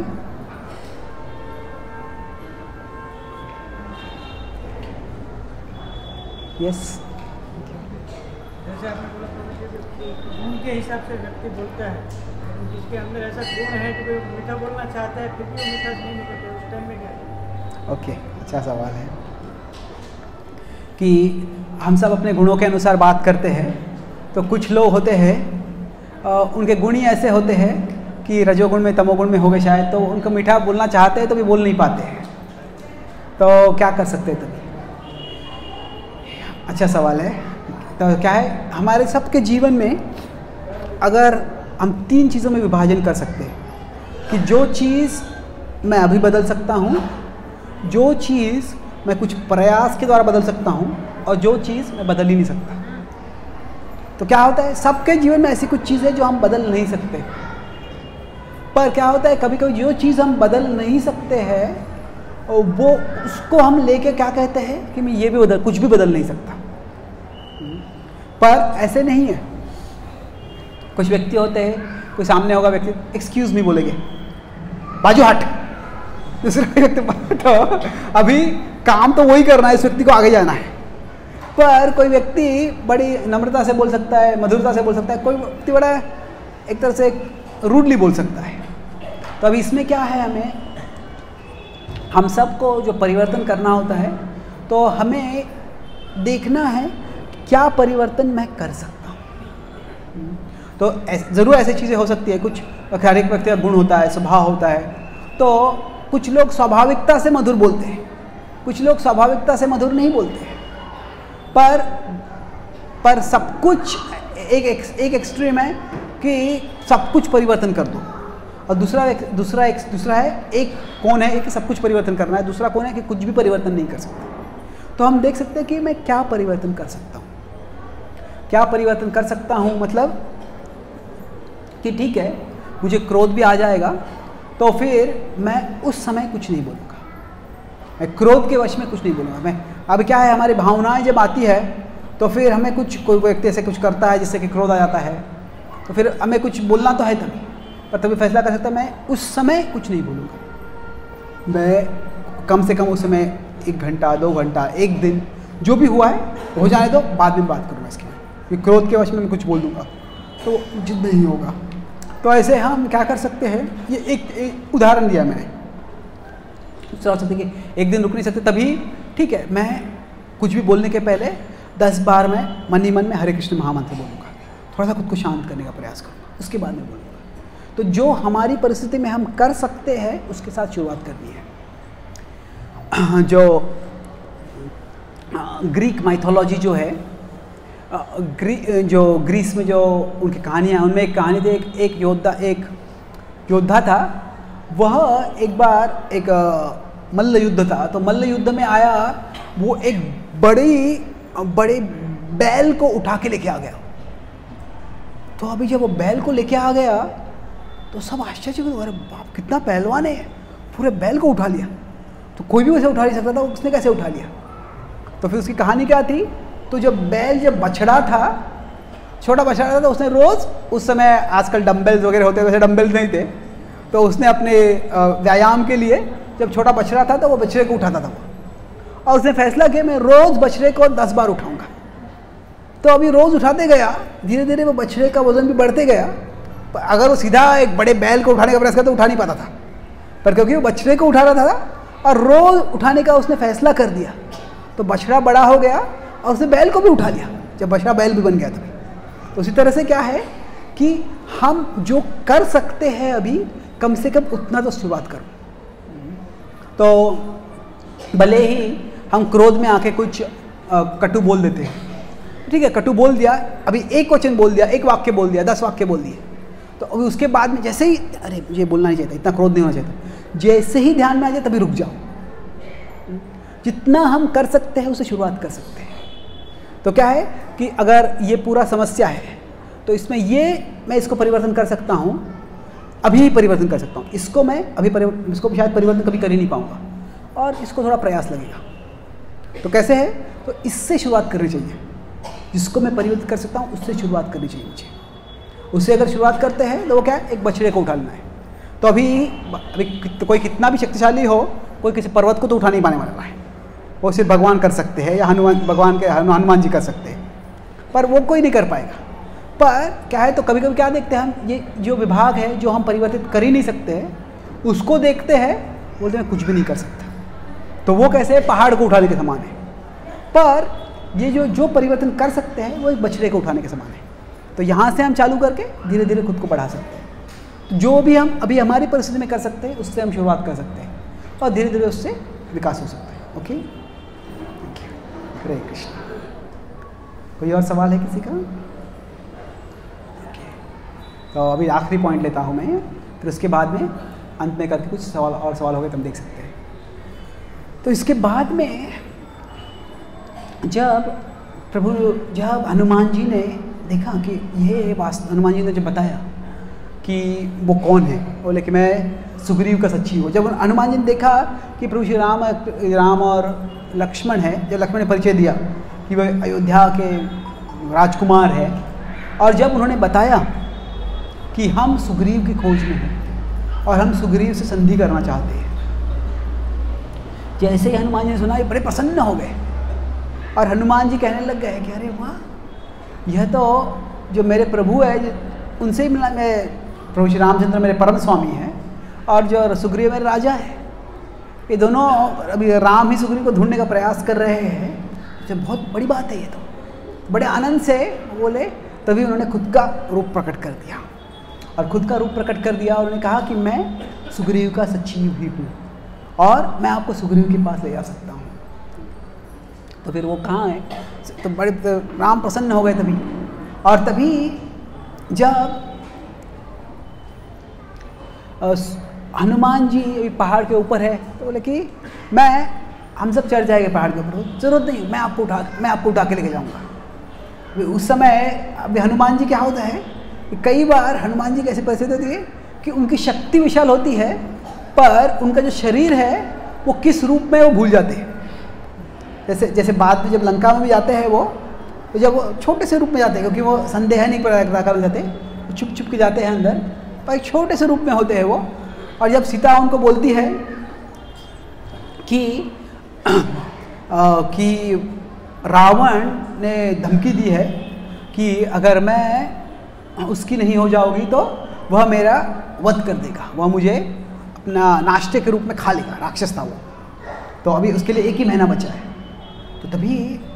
यस। जैसे आपने बोला गुण के हिसाब से व्यक्ति बोलता है, जिसके अंदर ऐसा गुण है कि कोई मीठा बोलना चाहता है फिर भी वो मीठा नहीं निकलता, उस टाइम में क्या? ओके, अच्छा सवाल है कि हम सब अपने गुणों के अनुसार बात करते हैं। तो कुछ लोग होते हैं उनके गुण ही ऐसे होते हैं कि रजोगुण में, तमोगुण में हो गए शायद, तो उनको मीठा बोलना चाहते हैं तो भी बोल नहीं पाते हैं। तो क्या कर सकते हैं तभी? अच्छा सवाल है। तो क्या है, हमारे सबके जीवन में अगर हम 3 चीज़ों में विभाजन कर सकते हैं कि जो चीज़ मैं अभी बदल सकता हूँ, जो चीज़ मैं कुछ प्रयास के द्वारा बदल सकता हूँ, और जो चीज़ मैं बदल ही नहीं सकता। तो क्या होता है, सबके जीवन में ऐसी कुछ चीज़ें जो हम बदल नहीं सकते। पर क्या होता है, कभी कभी जो चीज़ हम बदल नहीं सकते हैं वो उसको हम लेके क्या कहते हैं कि मैं ये भी कुछ भी बदल नहीं सकता। पर ऐसे नहीं है। कुछ व्यक्ति होते हैं, कोई सामने होगा व्यक्ति, एक्सक्यूज़ मी बोलेंगे, बाजू हट। दूसरे व्यक्ति तो अभी काम तो वही करना है, इस व्यक्ति को आगे जाना है। पर कोई व्यक्ति बड़ी नम्रता से बोल सकता है, मधुरता से बोल सकता है, कोई व्यक्ति बड़ा एक तरह से रूडली बोल सकता है। तो अभी इसमें क्या है, हम सबको जो परिवर्तन करना होता है तो हमें देखना है क्या परिवर्तन मैं कर सकता हूँ। तो ज़रूर ऐसी चीज़ें हो सकती है, कुछ हर एक व्यक्ति का गुण होता है, स्वभाव होता है। तो कुछ लोग स्वाभाविकता से मधुर बोलते हैं, कुछ लोग स्वाभाविकता से मधुर नहीं बोलते हैं। पर सब कुछ एक एक्सट्रीम है कि सब कुछ परिवर्तन कर दो, और दूसरा है एक कौन है कि सब कुछ परिवर्तन करना है, दूसरा कौन है कि कुछ भी परिवर्तन नहीं कर सकता। तो हम देख सकते हैं कि मैं क्या परिवर्तन कर सकता हूँ, क्या परिवर्तन कर सकता हूँ। मतलब कि ठीक है, मुझे क्रोध भी आ जाएगा तो फिर मैं उस समय कुछ नहीं बोलूँगा, मैं क्रोध के वश में कुछ नहीं बोलूँगा। मैं अब क्या है, हमारी भावनाएं जब आती है तो फिर हमें कोई व्यक्ति ऐसे कुछ करता है जिससे कि क्रोध आ जाता है, तो फिर हमें कुछ बोलना तो है तभी, पर तभी फैसला कर सकता मैं उस समय कुछ नहीं बोलूँगा। मैं कम से कम उस समय 1 घंटा, 2 घंटा, 1 दिन जो भी हुआ है हो जाने दो, बाद में बात करूँगा इसके लिए। क्रोध के वश में मैं कुछ बोल दूँगा तो उचित नहीं होगा। तो ऐसे हम क्या कर सकते हैं, ये एक उदाहरण दिया मैंने। सोच सकते कि एक दिन रुक नहीं सकते, तभी ठीक है मैं कुछ भी बोलने के पहले 10 बार मैं मन ही मन में हरे कृष्ण महामंत्र बोलूँगा, थोड़ा सा खुद को शांत करने का प्रयास करूँगा, उसके बाद में बोलूँगा। तो जो हमारी परिस्थिति में हम कर सकते हैं उसके साथ शुरुआत करनी है। जो ग्रीक माइथोलॉजी जो है, जो ग्रीस में जो उनकी कहानियाँ, उनमें एक कहानी थी, एक योद्धा था। वह एक बार एक मल्ल युद्ध था, तो मल्ल युद्ध में आया, वो एक बड़े बैल को उठा के लेके आ गया। तो अभी जब वो बैल को लेके आ गया तो सब आश्चर्य हुए, अरे बाप कितना पहलवान है, पूरे बैल को उठा लिया। तो कोई भी उसे उठा नहीं सकता था, उसने कैसे उठा लिया? तो फिर उसकी कहानी क्या थी, तो जब बछड़ा था, छोटा बछड़ा था, तो उसने रोज़, उस समय आजकल डंबल्स वगैरह होते, वैसे डंबल्स नहीं थे, तो उसने अपने व्यायाम के लिए जब छोटा बछड़ा था तो वो बछड़े को उठाता था वो, और उसने फैसला किया मैं रोज़ बछड़े को 10 बार उठाऊंगा। तो अभी रोज़ उठाते गया, धीरे धीरे वो बछड़े का वजन भी बढ़ते गया। अगर वो सीधा एक बड़े बैल को उठाने का प्रयास करता तो उठा नहीं पाता था, पर क्योंकि वो बछड़े को उठा रहा था और रोज़ उठाने का उसने फैसला कर दिया, तो बछड़ा बड़ा हो गया और उसने बैल को भी उठा लिया, जब बछड़ा बैल भी बन गया था। तो उसी तरह से क्या है कि हम जो कर सकते हैं अभी, कम से कम उतना तो शुरुआत करो। तो भले ही हम क्रोध में आके कुछ कटु बोल देते हैं, ठीक है, कटु बोल दिया, अभी एक वचन बोल दिया, एक वाक्य बोल दिया, 10 वाक्य बोल दिए, तो अभी उसके बाद में जैसे ही अरे मुझे बोलना नहीं चाहिए, इतना क्रोध नहीं होना चाहिए, जैसे ही ध्यान में आ जाए तभी रुक जाओ। जितना हम कर सकते हैं उसे शुरुआत कर सकते हैं। तो क्या है कि अगर ये पूरा समस्या है तो इसमें मैं इसको परिवर्तन कर सकता हूँ, अभी ही परिवर्तन कर सकता हूँ, इसको मैं इसको शायद परिवर्तन कभी कर ही नहीं पाऊँगा, और इसको थोड़ा प्रयास लगेगा। तो कैसे है, तो इससे शुरुआत करनी चाहिए, जिसको मैं परिवर्तित कर सकता हूँ उससे शुरुआत करनी चाहिए मुझे। उससे अगर शुरुआत करते हैं तो वो क्या है, एक बछड़े को उठाना है। तो अभी कोई कितना भी शक्तिशाली हो, कोई किसी पर्वत को तो उठा नहीं पाने वाला है, वो सिर्फ भगवान कर सकते हैं, या हनुमान जी कर सकते हैं, पर वो कोई नहीं कर पाएगा। पर क्या है, तो कभी कभी क्या देखते हैं हम, ये जो विभाग है जो हम परिवर्तित कर ही नहीं सकते हैं, उसको देखते हैं, बोलते हैं कुछ भी नहीं कर सकता। तो वो कैसे है, पहाड़ को उठाने के समान है। पर ये जो परिवर्तन कर सकते हैं वो एक बछड़े को उठाने के समान है। तो यहाँ से हम चालू करके धीरे धीरे खुद को बढ़ा सकते हैं। तो जो भी हम अभी हमारी परिस्थिति में कर सकते हैं उससे हम शुरुआत कर सकते हैं, और धीरे धीरे उससे विकास हो सकता है। ओके, हरे कृष्ण। कोई और सवाल है किसी का? तो अभी आखिरी पॉइंट लेता हूँ मैं, फिर उसके बाद में अंत में करके कुछ सवाल हो गए तो हम देख सकते हैं। तो इसके बाद में जब हनुमान जी ने देखा कि हनुमान जी ने जब बताया कि वो कौन है, बोले कि मैं सुग्रीव का सच्ची हूँ। जब हनुमान जी ने देखा कि प्रभु श्री राम और लक्ष्मण है, जब लक्ष्मण ने परिचय दिया कि वह अयोध्या के राजकुमार है, और जब उन्होंने बताया कि हम सुग्रीव की खोज में हैं और हम सुग्रीव से संधि करना चाहते हैं, जैसे ही हनुमान जी ने सुना, ये बड़े प्रसन्न हो गए, और हनुमान जी कहने लग गए कि अरे वाह, यह तो जो मेरे प्रभु है उनसे ही मिला, मैं प्रभु श्री रामचंद्र मेरे परम स्वामी हैं, और जो सुग्रीव मेरे राजा है। ये दोनों अभी राम ही सुग्रीव को ढूंढने का प्रयास कर रहे हैं, जो बहुत बड़ी बात है। ये तो बड़े आनंद से बोले, तभी उन्होंने खुद का रूप प्रकट कर दिया, और खुद का रूप प्रकट कर दिया, और उन्होंने कहा कि मैं सुग्रीव का सच्ची भी हूँ, और मैं आपको सुग्रीव के पास ले जा सकता हूँ। तो फिर वो कहाँ है, तो बड़े राम प्रसन्न हो गए तभी। और तभी जब हनुमान जी पहाड़ के ऊपर है, तो बोले कि हम सब चढ़ जाएंगे पहाड़ के ऊपर, जरूरत नहीं, मैं आपको उठा के लेके जाऊँगा। उस समय अभी हनुमान जी क्या होता है, कई बार हनुमान जी की ऐसी परिस्थिति होती है कि उनकी शक्ति विशाल होती है, पर उनका जो शरीर है वो किस रूप में वो भूल जाते हैं। जैसे बाद में जब लंका में भी जाते हैं वो, तो जब वो छोटे से रूप में जाते हैं, क्योंकि वो संदेह नहीं कर जाते, छुप छुप के जाते हैं अंदर, पर एक छोटे से रूप में होते हैं वो। और जब सीता उनको बोलती है कि रावण ने धमकी दी है कि अगर मैं उसकी नहीं हो जाऊंगी तो वह मेरा वध कर देगा, वह मुझे अपना नाश्ते के रूप में खा लेगा, राक्षस था वो। तो अभी उसके लिए 1 ही महीना बचा है। तो तभी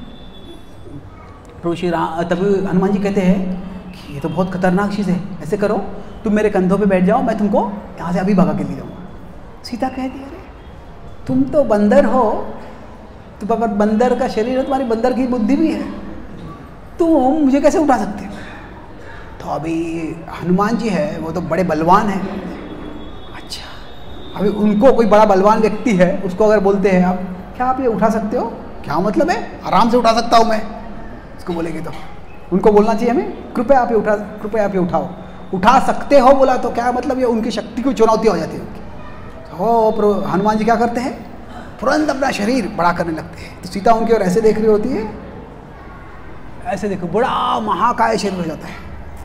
हनुमान जी कहते हैं कि ये तो बहुत खतरनाक चीज़ है, ऐसे करो तुम मेरे कंधों पे बैठ जाओ, मैं तुमको यहाँ से अभी भगा के ले जाऊँगा। सीता कहती है अरे तुम तो बंदर हो, तो पर बंदर का शरीर है, तुम्हारी बंदर की बुद्धि भी है, तुम मुझे कैसे उठा सकते हो? तो अभी हनुमान जी है वो तो बड़े बलवान हैं। अच्छा, अभी उनको कोई बड़ा बलवान व्यक्ति है, उसको अगर बोलते हैं आप क्या आप ये उठा सकते हो, क्या मतलब है, आराम से उठा सकता हूँ मैं, उसको बोलेंगे तो उनको बोलना चाहिए हमें कृपया आप ये उठाओ। उठा सकते हो बोला तो क्या मतलब ये उनकी शक्ति की चुनौती हो जाती है उनकी। तो हनुमान जी क्या करते हैं, तुरंत अपना शरीर बड़ा करने लगते हैं। तो सीता उनकी ओर ऐसे देख रही होती है, ऐसे देखो बड़ा महाकाय शरीर हो जाता है।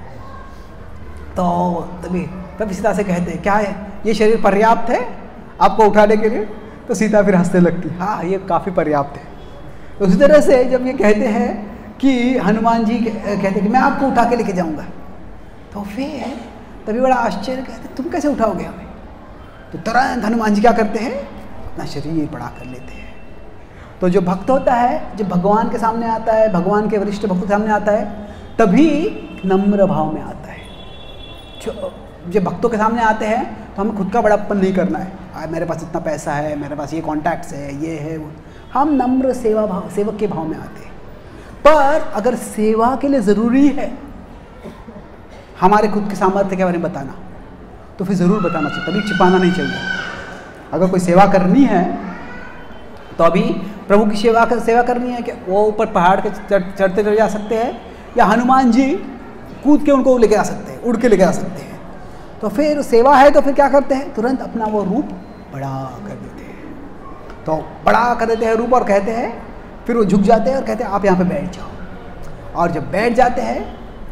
तो तभी सीता से कहते हैं क्या है ये शरीर पर्याप्त है आपको उठाने के लिए? तो सीता फिर हंसने लगती, हाँ ये काफ़ी पर्याप्त है। तो उसी तरह से जब ये कहते हैं कि हनुमान जी कहते हैं कि मैं आपको उठा के लेके जाऊंगा, तो फिर तभी बड़ा आश्चर्य कहते तुम कैसे उठाओगे हमें? तो तुरंत हनुमान जी क्या करते हैं, अपना शरीर बड़ा कर लेते हैं। तो जो भक्त होता है, जब भगवान के सामने आता है, भगवान के वरिष्ठ भक्त के सामने आता है, तभी नम्र भाव में आता है। जब भक्तों के सामने आते हैं तो हमें खुद का बड़ापन नहीं करना है, मेरे पास इतना पैसा है, मेरे पास ये कॉन्टैक्ट्स है, ये है वो। हम नम्र सेवक के भाव में आते हैं। पर अगर सेवा के लिए ज़रूरी है हमारे खुद के सामर्थ्य के बारे में बताना, तो फिर ज़रूर बताना चाहिए, तभी छिपाना नहीं चाहिए। अगर कोई सेवा करनी है तो अभी प्रभु की सेवा करनी है कि वो ऊपर पहाड़ के चढ़ते चले जा सकते हैं, या हनुमान जी कूद के उनको लेके आ सकते हैं, उड़ के लेके आ सकते हैं। तो फिर सेवा है तो फिर क्या करते हैं, तुरंत अपना वो रूप बड़ा कर देते हैं। तो बड़ा कर देते हैं रूप और कहते हैं, फिर वो झुक जाते हैं और कहते हैं आप यहाँ पे बैठ जाओ। और जब बैठ जाते हैं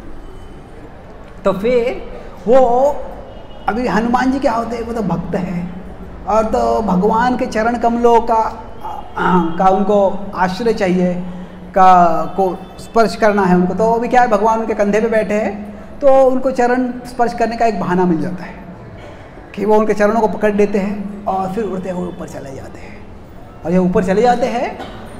तो फिर वो अभी हनुमान जी क्या होते हैं, वो तो भक्त हैं और तो भगवान के चरण कमलों का उनको आश्रय चाहिए, को स्पर्श करना है उनको। तो अभी क्या है, भगवान उनके कंधे पे बैठे हैं, तो उनको चरण स्पर्श करने का एक बहाना मिल जाता है कि वो उनके चरणों को पकड़ लेते हैं और फिर उड़ते हुए ऊपर चले जाते हैं। और जब ऊपर चले जाते हैं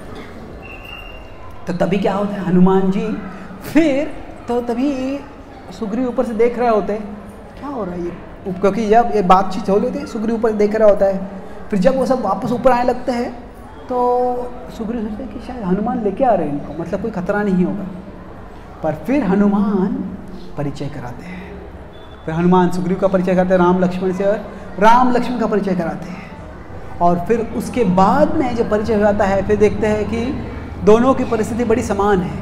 तो तभी क्या होता है, हनुमान जी फिर तो तभी सुग्रीव ऊपर से देख रहे होते हैं क्या हो रहा है ये, क्योंकि जब ये बातचीत हो रही होती है सुग्रीव ऊपर देख रहा होता है। फिर जब वो सब वापस ऊपर आने लगते हैं तो सुग्रीव सोचते हैं कि शायद हनुमान लेके आ रहे हैं इनको, मतलब कोई खतरा नहीं होगा। पर फिर हनुमान परिचय कराते हैं, फिर हनुमान सुग्रीव का परिचय करते हैं राम लक्ष्मण से, और राम लक्ष्मण का परिचय कराते हैं। और फिर उसके बाद में जब परिचय हो जाता है फिर देखते हैं कि दोनों की परिस्थिति बड़ी समान है।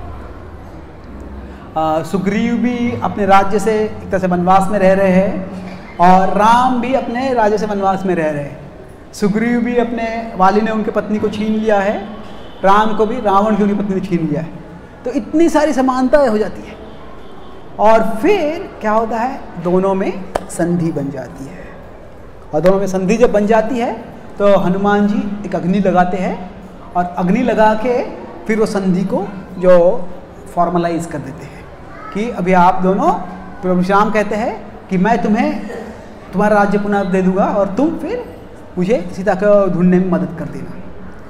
सुग्रीव भी अपने राज्य से एक तरह से वनवास में रह रहे हैं और राम भी अपने राज्य से वनवास में रह रहे हैं। सुग्रीव भी अपने वाली ने उनकी पत्नी को छीन लिया है, राम को भी रावण की उनकी पत्नी ने छीन लिया है। तो इतनी सारी समानताएं हो जाती है और फिर क्या होता है, दोनों में संधि बन जाती है। और दोनों में संधि जब बन जाती है तो हनुमान जी एक अग्नि लगाते हैं और अग्नि लगा के फिर वो संधि को जो फॉर्मलाइज कर देते हैं कि अभी आप दोनों, प्रभु श्याम कहते हैं कि मैं तुम्हारा राज्य पुनः दे दूंगा और तुम फिर मुझे सीता को ढूंढने में मदद कर देना।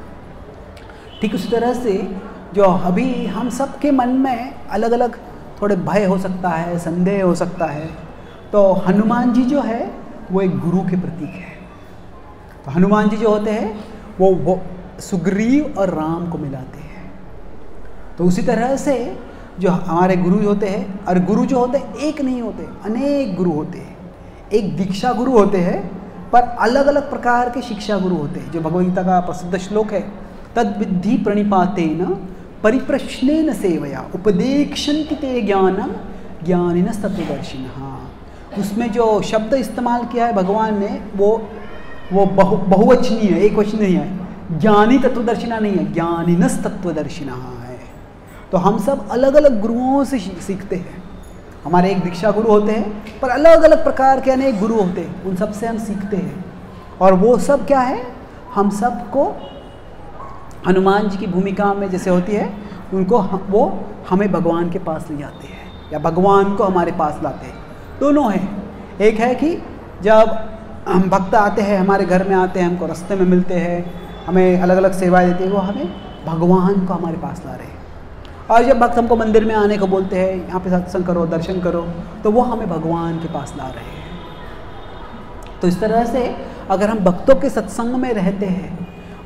ठीक उसी तरह से जो अभी हम सब के मन में अलग अलग थोड़े भय हो सकता है, संदेह हो सकता है, तो हनुमान जी जो है वो एक गुरु के प्रतीक है। तो हनुमान जी जो होते हैं वो सुग्रीव और राम को मिलाते हैं। तो उसी तरह से जो हमारे गुरु होते हैं, और गुरु जो होते हैं एक नहीं होते, अनेक गुरु होते हैं। एक दीक्षा गुरु होते हैं पर अलग अलग प्रकार के शिक्षा गुरु होते हैं। जो भगवद्गीता का प्रसिद्ध श्लोक है, तद विद्धि प्रणिपातेन परिप्रश्नेन सेवया उपदेक्षन्ति ते ज्ञानम ज्ञानिनः तत्त्वदर्शिनः। उसमें जो शब्द इस्तेमाल किया है भगवान ने वो बहुवचनीय है, एक वचन नहीं है। ज्ञानी तत्वदर्शिना नहीं है, ज्ञानिनः तत्त्वदर्शिनः है। तो हम सब अलग अलग गुरुओं से सीखते हैं। हमारे एक दीक्षा गुरु होते हैं पर अलग अलग प्रकार के अनेक गुरु होते हैं, उन सब से हम सीखते हैं। और वो सब क्या है, हम सबको हनुमान जी की भूमिका में जैसे होती है, उनको वो हमें भगवान के पास ले जाते हैं या भगवान को हमारे पास लाते हैं। दोनों हैं। एक है कि जब हम भक्त आते हैं, हमारे घर में आते हैं, हमको रास्ते में मिलते हैं, हमें अलग अलग सेवाएं देते हैं, वो हमें भगवान को हमारे पास ला रहे हैं। और जब भक्त हमको मंदिर में आने को बोलते हैं, यहाँ पे सत्संग करो, दर्शन करो, तो वो हमें भगवान के पास ला रहे हैं। तो इस तरह से अगर हम भक्तों के सत्संग में रहते हैं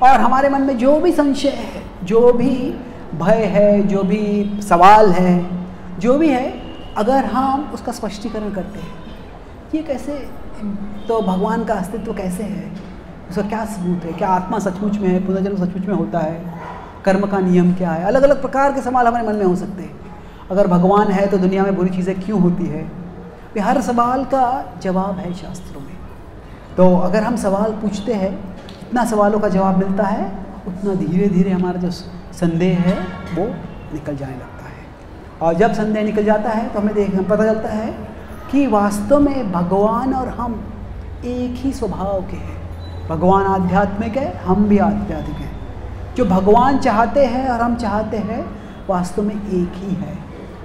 और हमारे मन में जो भी संशय है, जो भी भय है, जो भी सवाल है, जो भी है, अगर हम उसका स्पष्टीकरण करते हैं, ये कैसे, तो भगवान का अस्तित्व कैसे है, उसका क्या सबूत है, क्या आत्मा सचमुच में है, पुनर्जन्म सचमुच में होता है, कर्म का नियम क्या है, अलग अलग प्रकार के सवाल हमारे मन में हो सकते हैं। अगर भगवान है तो दुनिया में बुरी चीज़ें क्यों होती है, ये हर सवाल का जवाब है शास्त्रों में। तो अगर हम सवाल पूछते हैं, जितना सवालों का जवाब मिलता है, उतना धीरे धीरे हमारा जो संदेह है वो निकल जाने लगता है। और जब संदेह निकल जाता है तो हमें पता चलता है कि वास्तव में भगवान और हम एक ही स्वभाव के हैं। भगवान आध्यात्मिक है, हम भी आध्यात्मिक हैं। जो भगवान चाहते हैं और हम चाहते हैं वास्तव में एक ही है।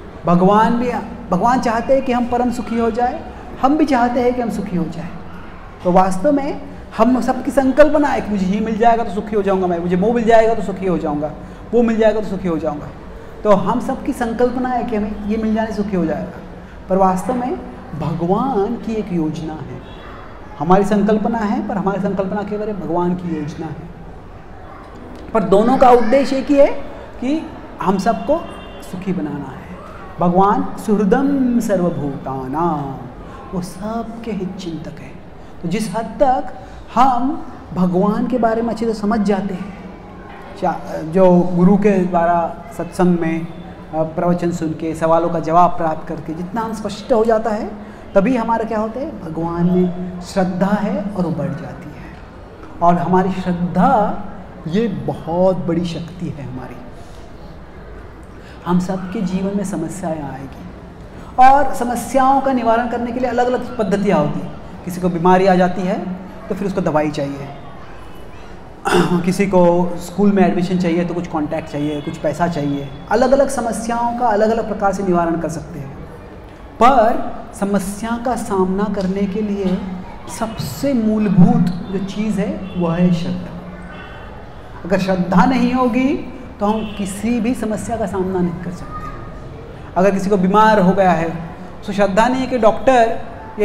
भगवान चाहते हैं कि हम परम सुखी हो जाए, हम भी चाहते हैं कि हम सुखी हो जाए। तो वास्तव में हम सबकी संकल्पना है कि मुझे ये मिल जाएगा तो सुखी हो जाऊंगा मैं, मुझे वो मिल जाएगा तो सुखी हो जाऊंगा, वो मिल जाएगा तो सुखी हो जाऊंगा। तो हम सबकी संकल्पना है कि हमें ये मिल जाने सुखी हो जाएगा, पर वास्तव में भगवान की एक योजना है। हमारी संकल्पना है, पर हमारी संकल्पना केवल भगवान की योजना है। पर दोनों का उद्देश्य एक ही है कि हम सबको सुखी बनाना है। भगवान सुहृदम सर्वभूतानां, वो सबके हित चिंतक है। तो जिस हद तक हम भगवान के बारे में अच्छे से समझ जाते हैं, जो गुरु के द्वारा सत्संग में प्रवचन सुन के, सवालों का जवाब प्राप्त करके जितना हम स्पष्ट हो जाता है, तभी हमारा क्या होता है, भगवान में श्रद्धा है और वो बढ़ जाती है। और हमारी श्रद्धा ये बहुत बड़ी शक्ति है हमारी। हम सबके जीवन में समस्याएं आएगी और समस्याओं का निवारण करने के लिए अलग अलग पद्धतियाँ होती हैं। किसी को बीमारी आ जाती है तो फिर उसको दवाई चाहिए, किसी को स्कूल में एडमिशन चाहिए तो कुछ कॉन्टैक्ट चाहिए, कुछ पैसा चाहिए। अलग अलग समस्याओं का अलग अलग प्रकार से निवारण कर सकते हैं। पर समस्या का सामना करने के लिए सबसे मूलभूत जो चीज़ है वह है श्रद्धा। अगर श्रद्धा नहीं होगी तो हम किसी भी समस्या का सामना नहीं कर सकते। अगर किसी को बीमार हो गया है, तो श्रद्धा नहीं है कि डॉक्टर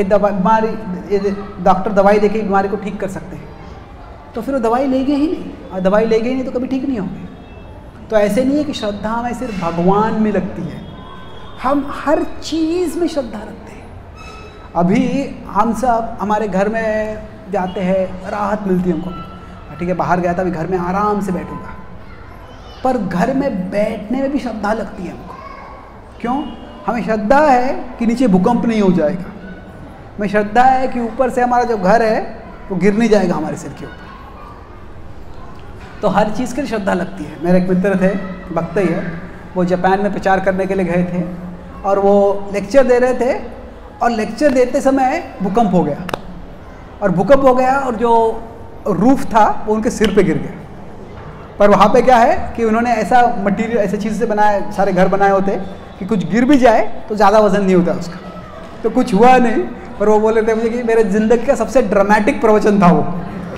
डॉक्टर दवाई देके बीमारी को ठीक कर सकते हैं, तो फिर वो दवाई लेंगे ही नहीं, और दवाई लेंगे ही नहीं तो कभी ठीक नहीं होगी। तो ऐसे नहीं है कि श्रद्धा हमें सिर्फ भगवान में लगती है, हम हर चीज़ में श्रद्धा रखते हैं। अभी हम सब हमारे घर में जाते हैं, राहत मिलती है हमको, ठीक है बाहर गया था, अभी घर में आराम से बैठूंगा, पर घर में बैठने में भी श्रद्धा लगती है हमको। क्यों? हमें श्रद्धा है कि नीचे भूकंप नहीं हो जाएगा, हमें श्रद्धा है कि ऊपर से हमारा जो घर है वो गिर नहीं जाएगा हमारे सिर के ऊपर। तो हर चीज़ के लिए श्रद्धा लगती है। मेरे एक मित्र थे, भक्त ही है, वो जापान में प्रचार करने के लिए गए थे और वो लेक्चर दे रहे थे, और लेक्चर देते समय भूकंप हो गया, और भूकंप हो गया और जो रूफ था वो उनके सिर पे गिर गया। पर वहाँ पे क्या है कि उन्होंने ऐसा मटीरियल, ऐसे चीज़ से बनाए, सारे घर बनाए होते कि कुछ गिर भी जाए तो ज़्यादा वजन नहीं होता उसका, तो कुछ हुआ नहीं। पर वो बोल रहे थे मुझे कि मेरे ज़िंदगी का सबसे ड्रामेटिक प्रवचन था वो।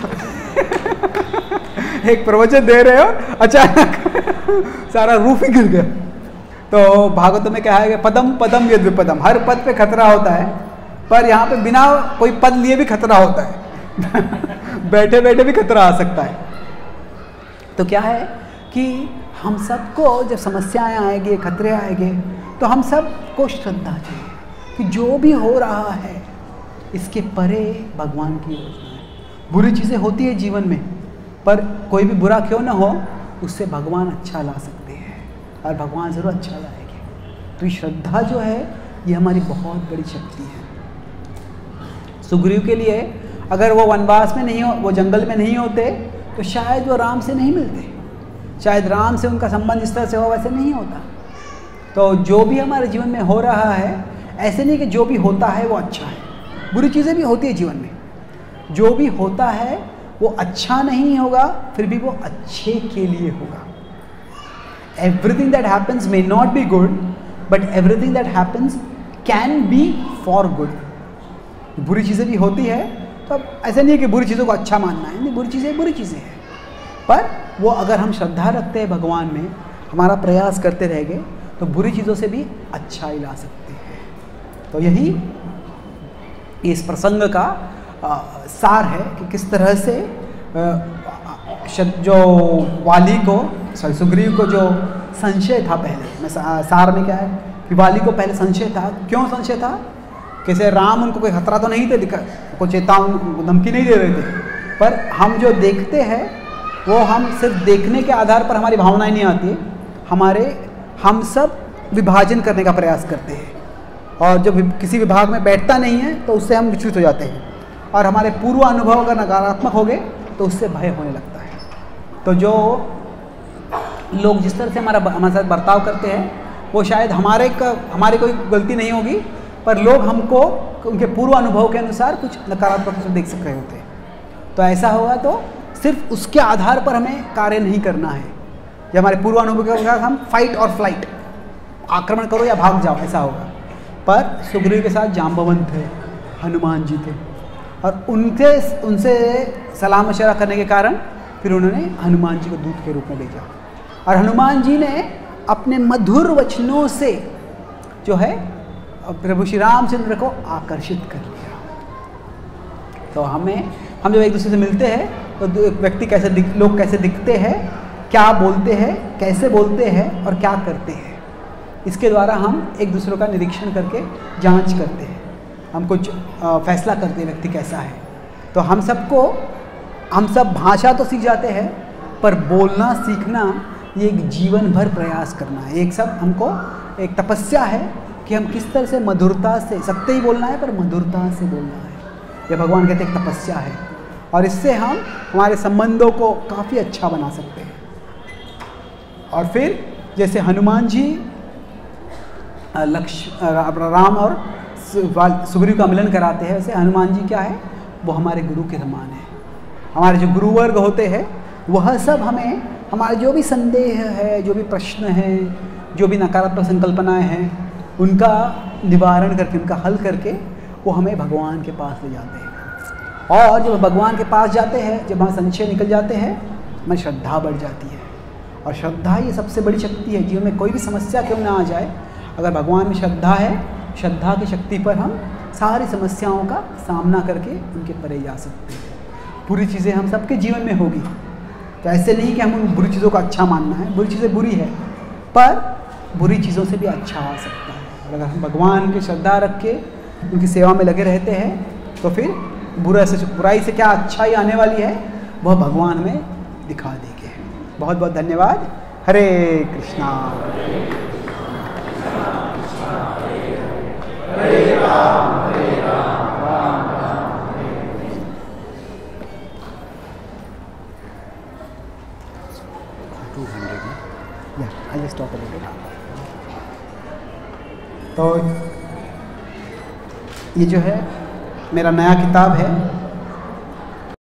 एक प्रवचन दे रहे हो, अचानक सारा रूफ ही गिर गया। तो भागवत में क्या है कि पदम पदम यद विपदम, हर पद पे खतरा होता है, पर यहाँ पे बिना कोई पद लिए भी खतरा होता है। बैठे बैठे भी खतरा आ सकता है। तो क्या है कि हम सबको जब समस्याएं आएंगे, खतरे आएंगे, तो हम सबको श्रद्धा चाहिए कि जो भी हो रहा है इसके परे भगवान की योजना है। बुरी चीज़ें होती है जीवन में, पर कोई भी बुरा क्यों ना हो, उससे भगवान अच्छा ला सकते हैं, और भगवान ज़रूर अच्छा लाएंगे। तो ये श्रद्धा जो है ये हमारी बहुत बड़ी शक्ति है। सुग्रीव के लिए अगर वो वनवास में नहीं हो, वो जंगल में नहीं होते, तो शायद वो राम से नहीं मिलते, शायद राम से उनका संबंध इस तरह से हो, वैसे नहीं होता। तो जो भी हमारे जीवन में हो रहा है, ऐसे नहीं कि जो भी होता है वो अच्छा है। बुरी चीज़ें भी होती है जीवन में, जो भी होता है वो अच्छा नहीं होगा, फिर भी वो अच्छे के लिए होगा। Everything that happens may not be good, but everything that happens can be for good. बुरी चीज़ें भी होती है, तो अब ऐसा नहीं है कि बुरी चीज़ों को अच्छा मानना है, नहीं, बुरी चीज़ें हैं, पर वो अगर हम श्रद्धा रखते हैं भगवान में, हमारा प्रयास करते रहेंगे, तो बुरी चीज़ों से भी अच्छाई ला सकते हैं। तो यही इस प्रसंग का सार है कि किस तरह से जो वाली को सुग्रीव को जो संशय था पहले, मैं सार में क्या है कि वाली को पहले संशय था। क्यों संशय था? कैसे राम उनको कोई खतरा तो नहीं थे, कोई चेतावनी धमकी नहीं दे रहे थे, पर हम जो देखते हैं वो हम सिर्फ देखने के आधार पर हमारी भावनाएं नहीं आती, हम सब विभाजन करने का प्रयास करते हैं, और जब किसी विभाग में बैठता नहीं है तो उससे हम विचलित हो जाते हैं, और हमारे पूर्व अनुभव अगर नकारात्मक हो गए तो उससे भय होने लगता है। तो जो लोग जिस तरह से हमारे साथ बर्ताव करते हैं वो शायद हमारी कोई गलती नहीं होगी, पर लोग हमको उनके पूर्व अनुभव के अनुसार कुछ नकारात्मक देख सक रहे होते हैं। तो ऐसा होगा तो सिर्फ उसके आधार पर हमें कार्य नहीं करना है, या हमारे पूर्व अनुभव के अनुसार हम फाइट और फ्लाइट, आक्रमण करो या भाग जाओ, ऐसा होगा। पर सुग्रीव के साथ जाम्बवंत थे, हनुमान जी थे, और उनसे सलाह मशवरा करने के कारण फिर उन्होंने हनुमान जी को दूत के रूप में भेजा, और हनुमान जी ने अपने मधुर वचनों से जो है प्रभु श्री रामचंद्र को आकर्षित कर लिया। तो हम जब एक दूसरे से मिलते हैं तो व्यक्ति लोग कैसे दिखते हैं, क्या बोलते हैं, कैसे बोलते हैं और क्या करते हैं, इसके द्वारा हम एक दूसरे का निरीक्षण करके जांच करते हैं, हम कुछ फैसला करते हैं व्यक्ति कैसा है। तो हम सब भाषा तो सीख जाते हैं, पर बोलना सीखना ये एक जीवन भर प्रयास करना है। एक सब हमको एक तपस्या है कि हम किस तरह से मधुरता से, सत्य ही बोलना है पर मधुरता से बोलना है, ये भगवान कहते एक तपस्या है, और इससे हम हमारे संबंधों को काफ़ी अच्छा बना सकते हैं। और फिर जैसे हनुमान जी राम और सुग्रीव का मिलन कराते हैं, वैसे हनुमान जी क्या है, वो हमारे गुरु के समान है। हमारे जो गुरुवर्ग होते हैं वह सब हमें हमारे जो भी संदेह है, जो भी प्रश्न है, जो भी नकारात्मक संकल्पनाएं हैं, उनका निवारण करके, उनका हल करके वो हमें भगवान के पास ले जाते हैं। और जब भगवान के पास जाते हैं, जब हमारे संशय निकल जाते हैं, हमारी श्रद्धा बढ़ जाती है, और श्रद्धा ये सबसे बड़ी शक्ति है। जीवन में कोई भी समस्या क्यों ना आ जाए, अगर भगवान में श्रद्धा है, श्रद्धा की शक्ति पर हम सारी समस्याओं का सामना करके उनके परे जा सकते हैं। बुरी चीज़ें हम सबके जीवन में होगी, तो ऐसे नहीं कि हम उन बुरी चीज़ों का अच्छा मानना है, बुरी चीज़ें बुरी है, पर बुरी चीज़ों से भी अच्छा आ सकता है। और अगर हम भगवान की श्रद्धा रख के उनकी सेवा में लगे रहते हैं, तो फिर बुराई से क्या अच्छाई आने वाली है वह भगवान में दिखा देंगे। बहुत बहुत धन्यवाद। हरे कृष्णा। हरे राम राम राम हरे Krishna. I just talk about it. तो ये जो है मेरा नया किताब है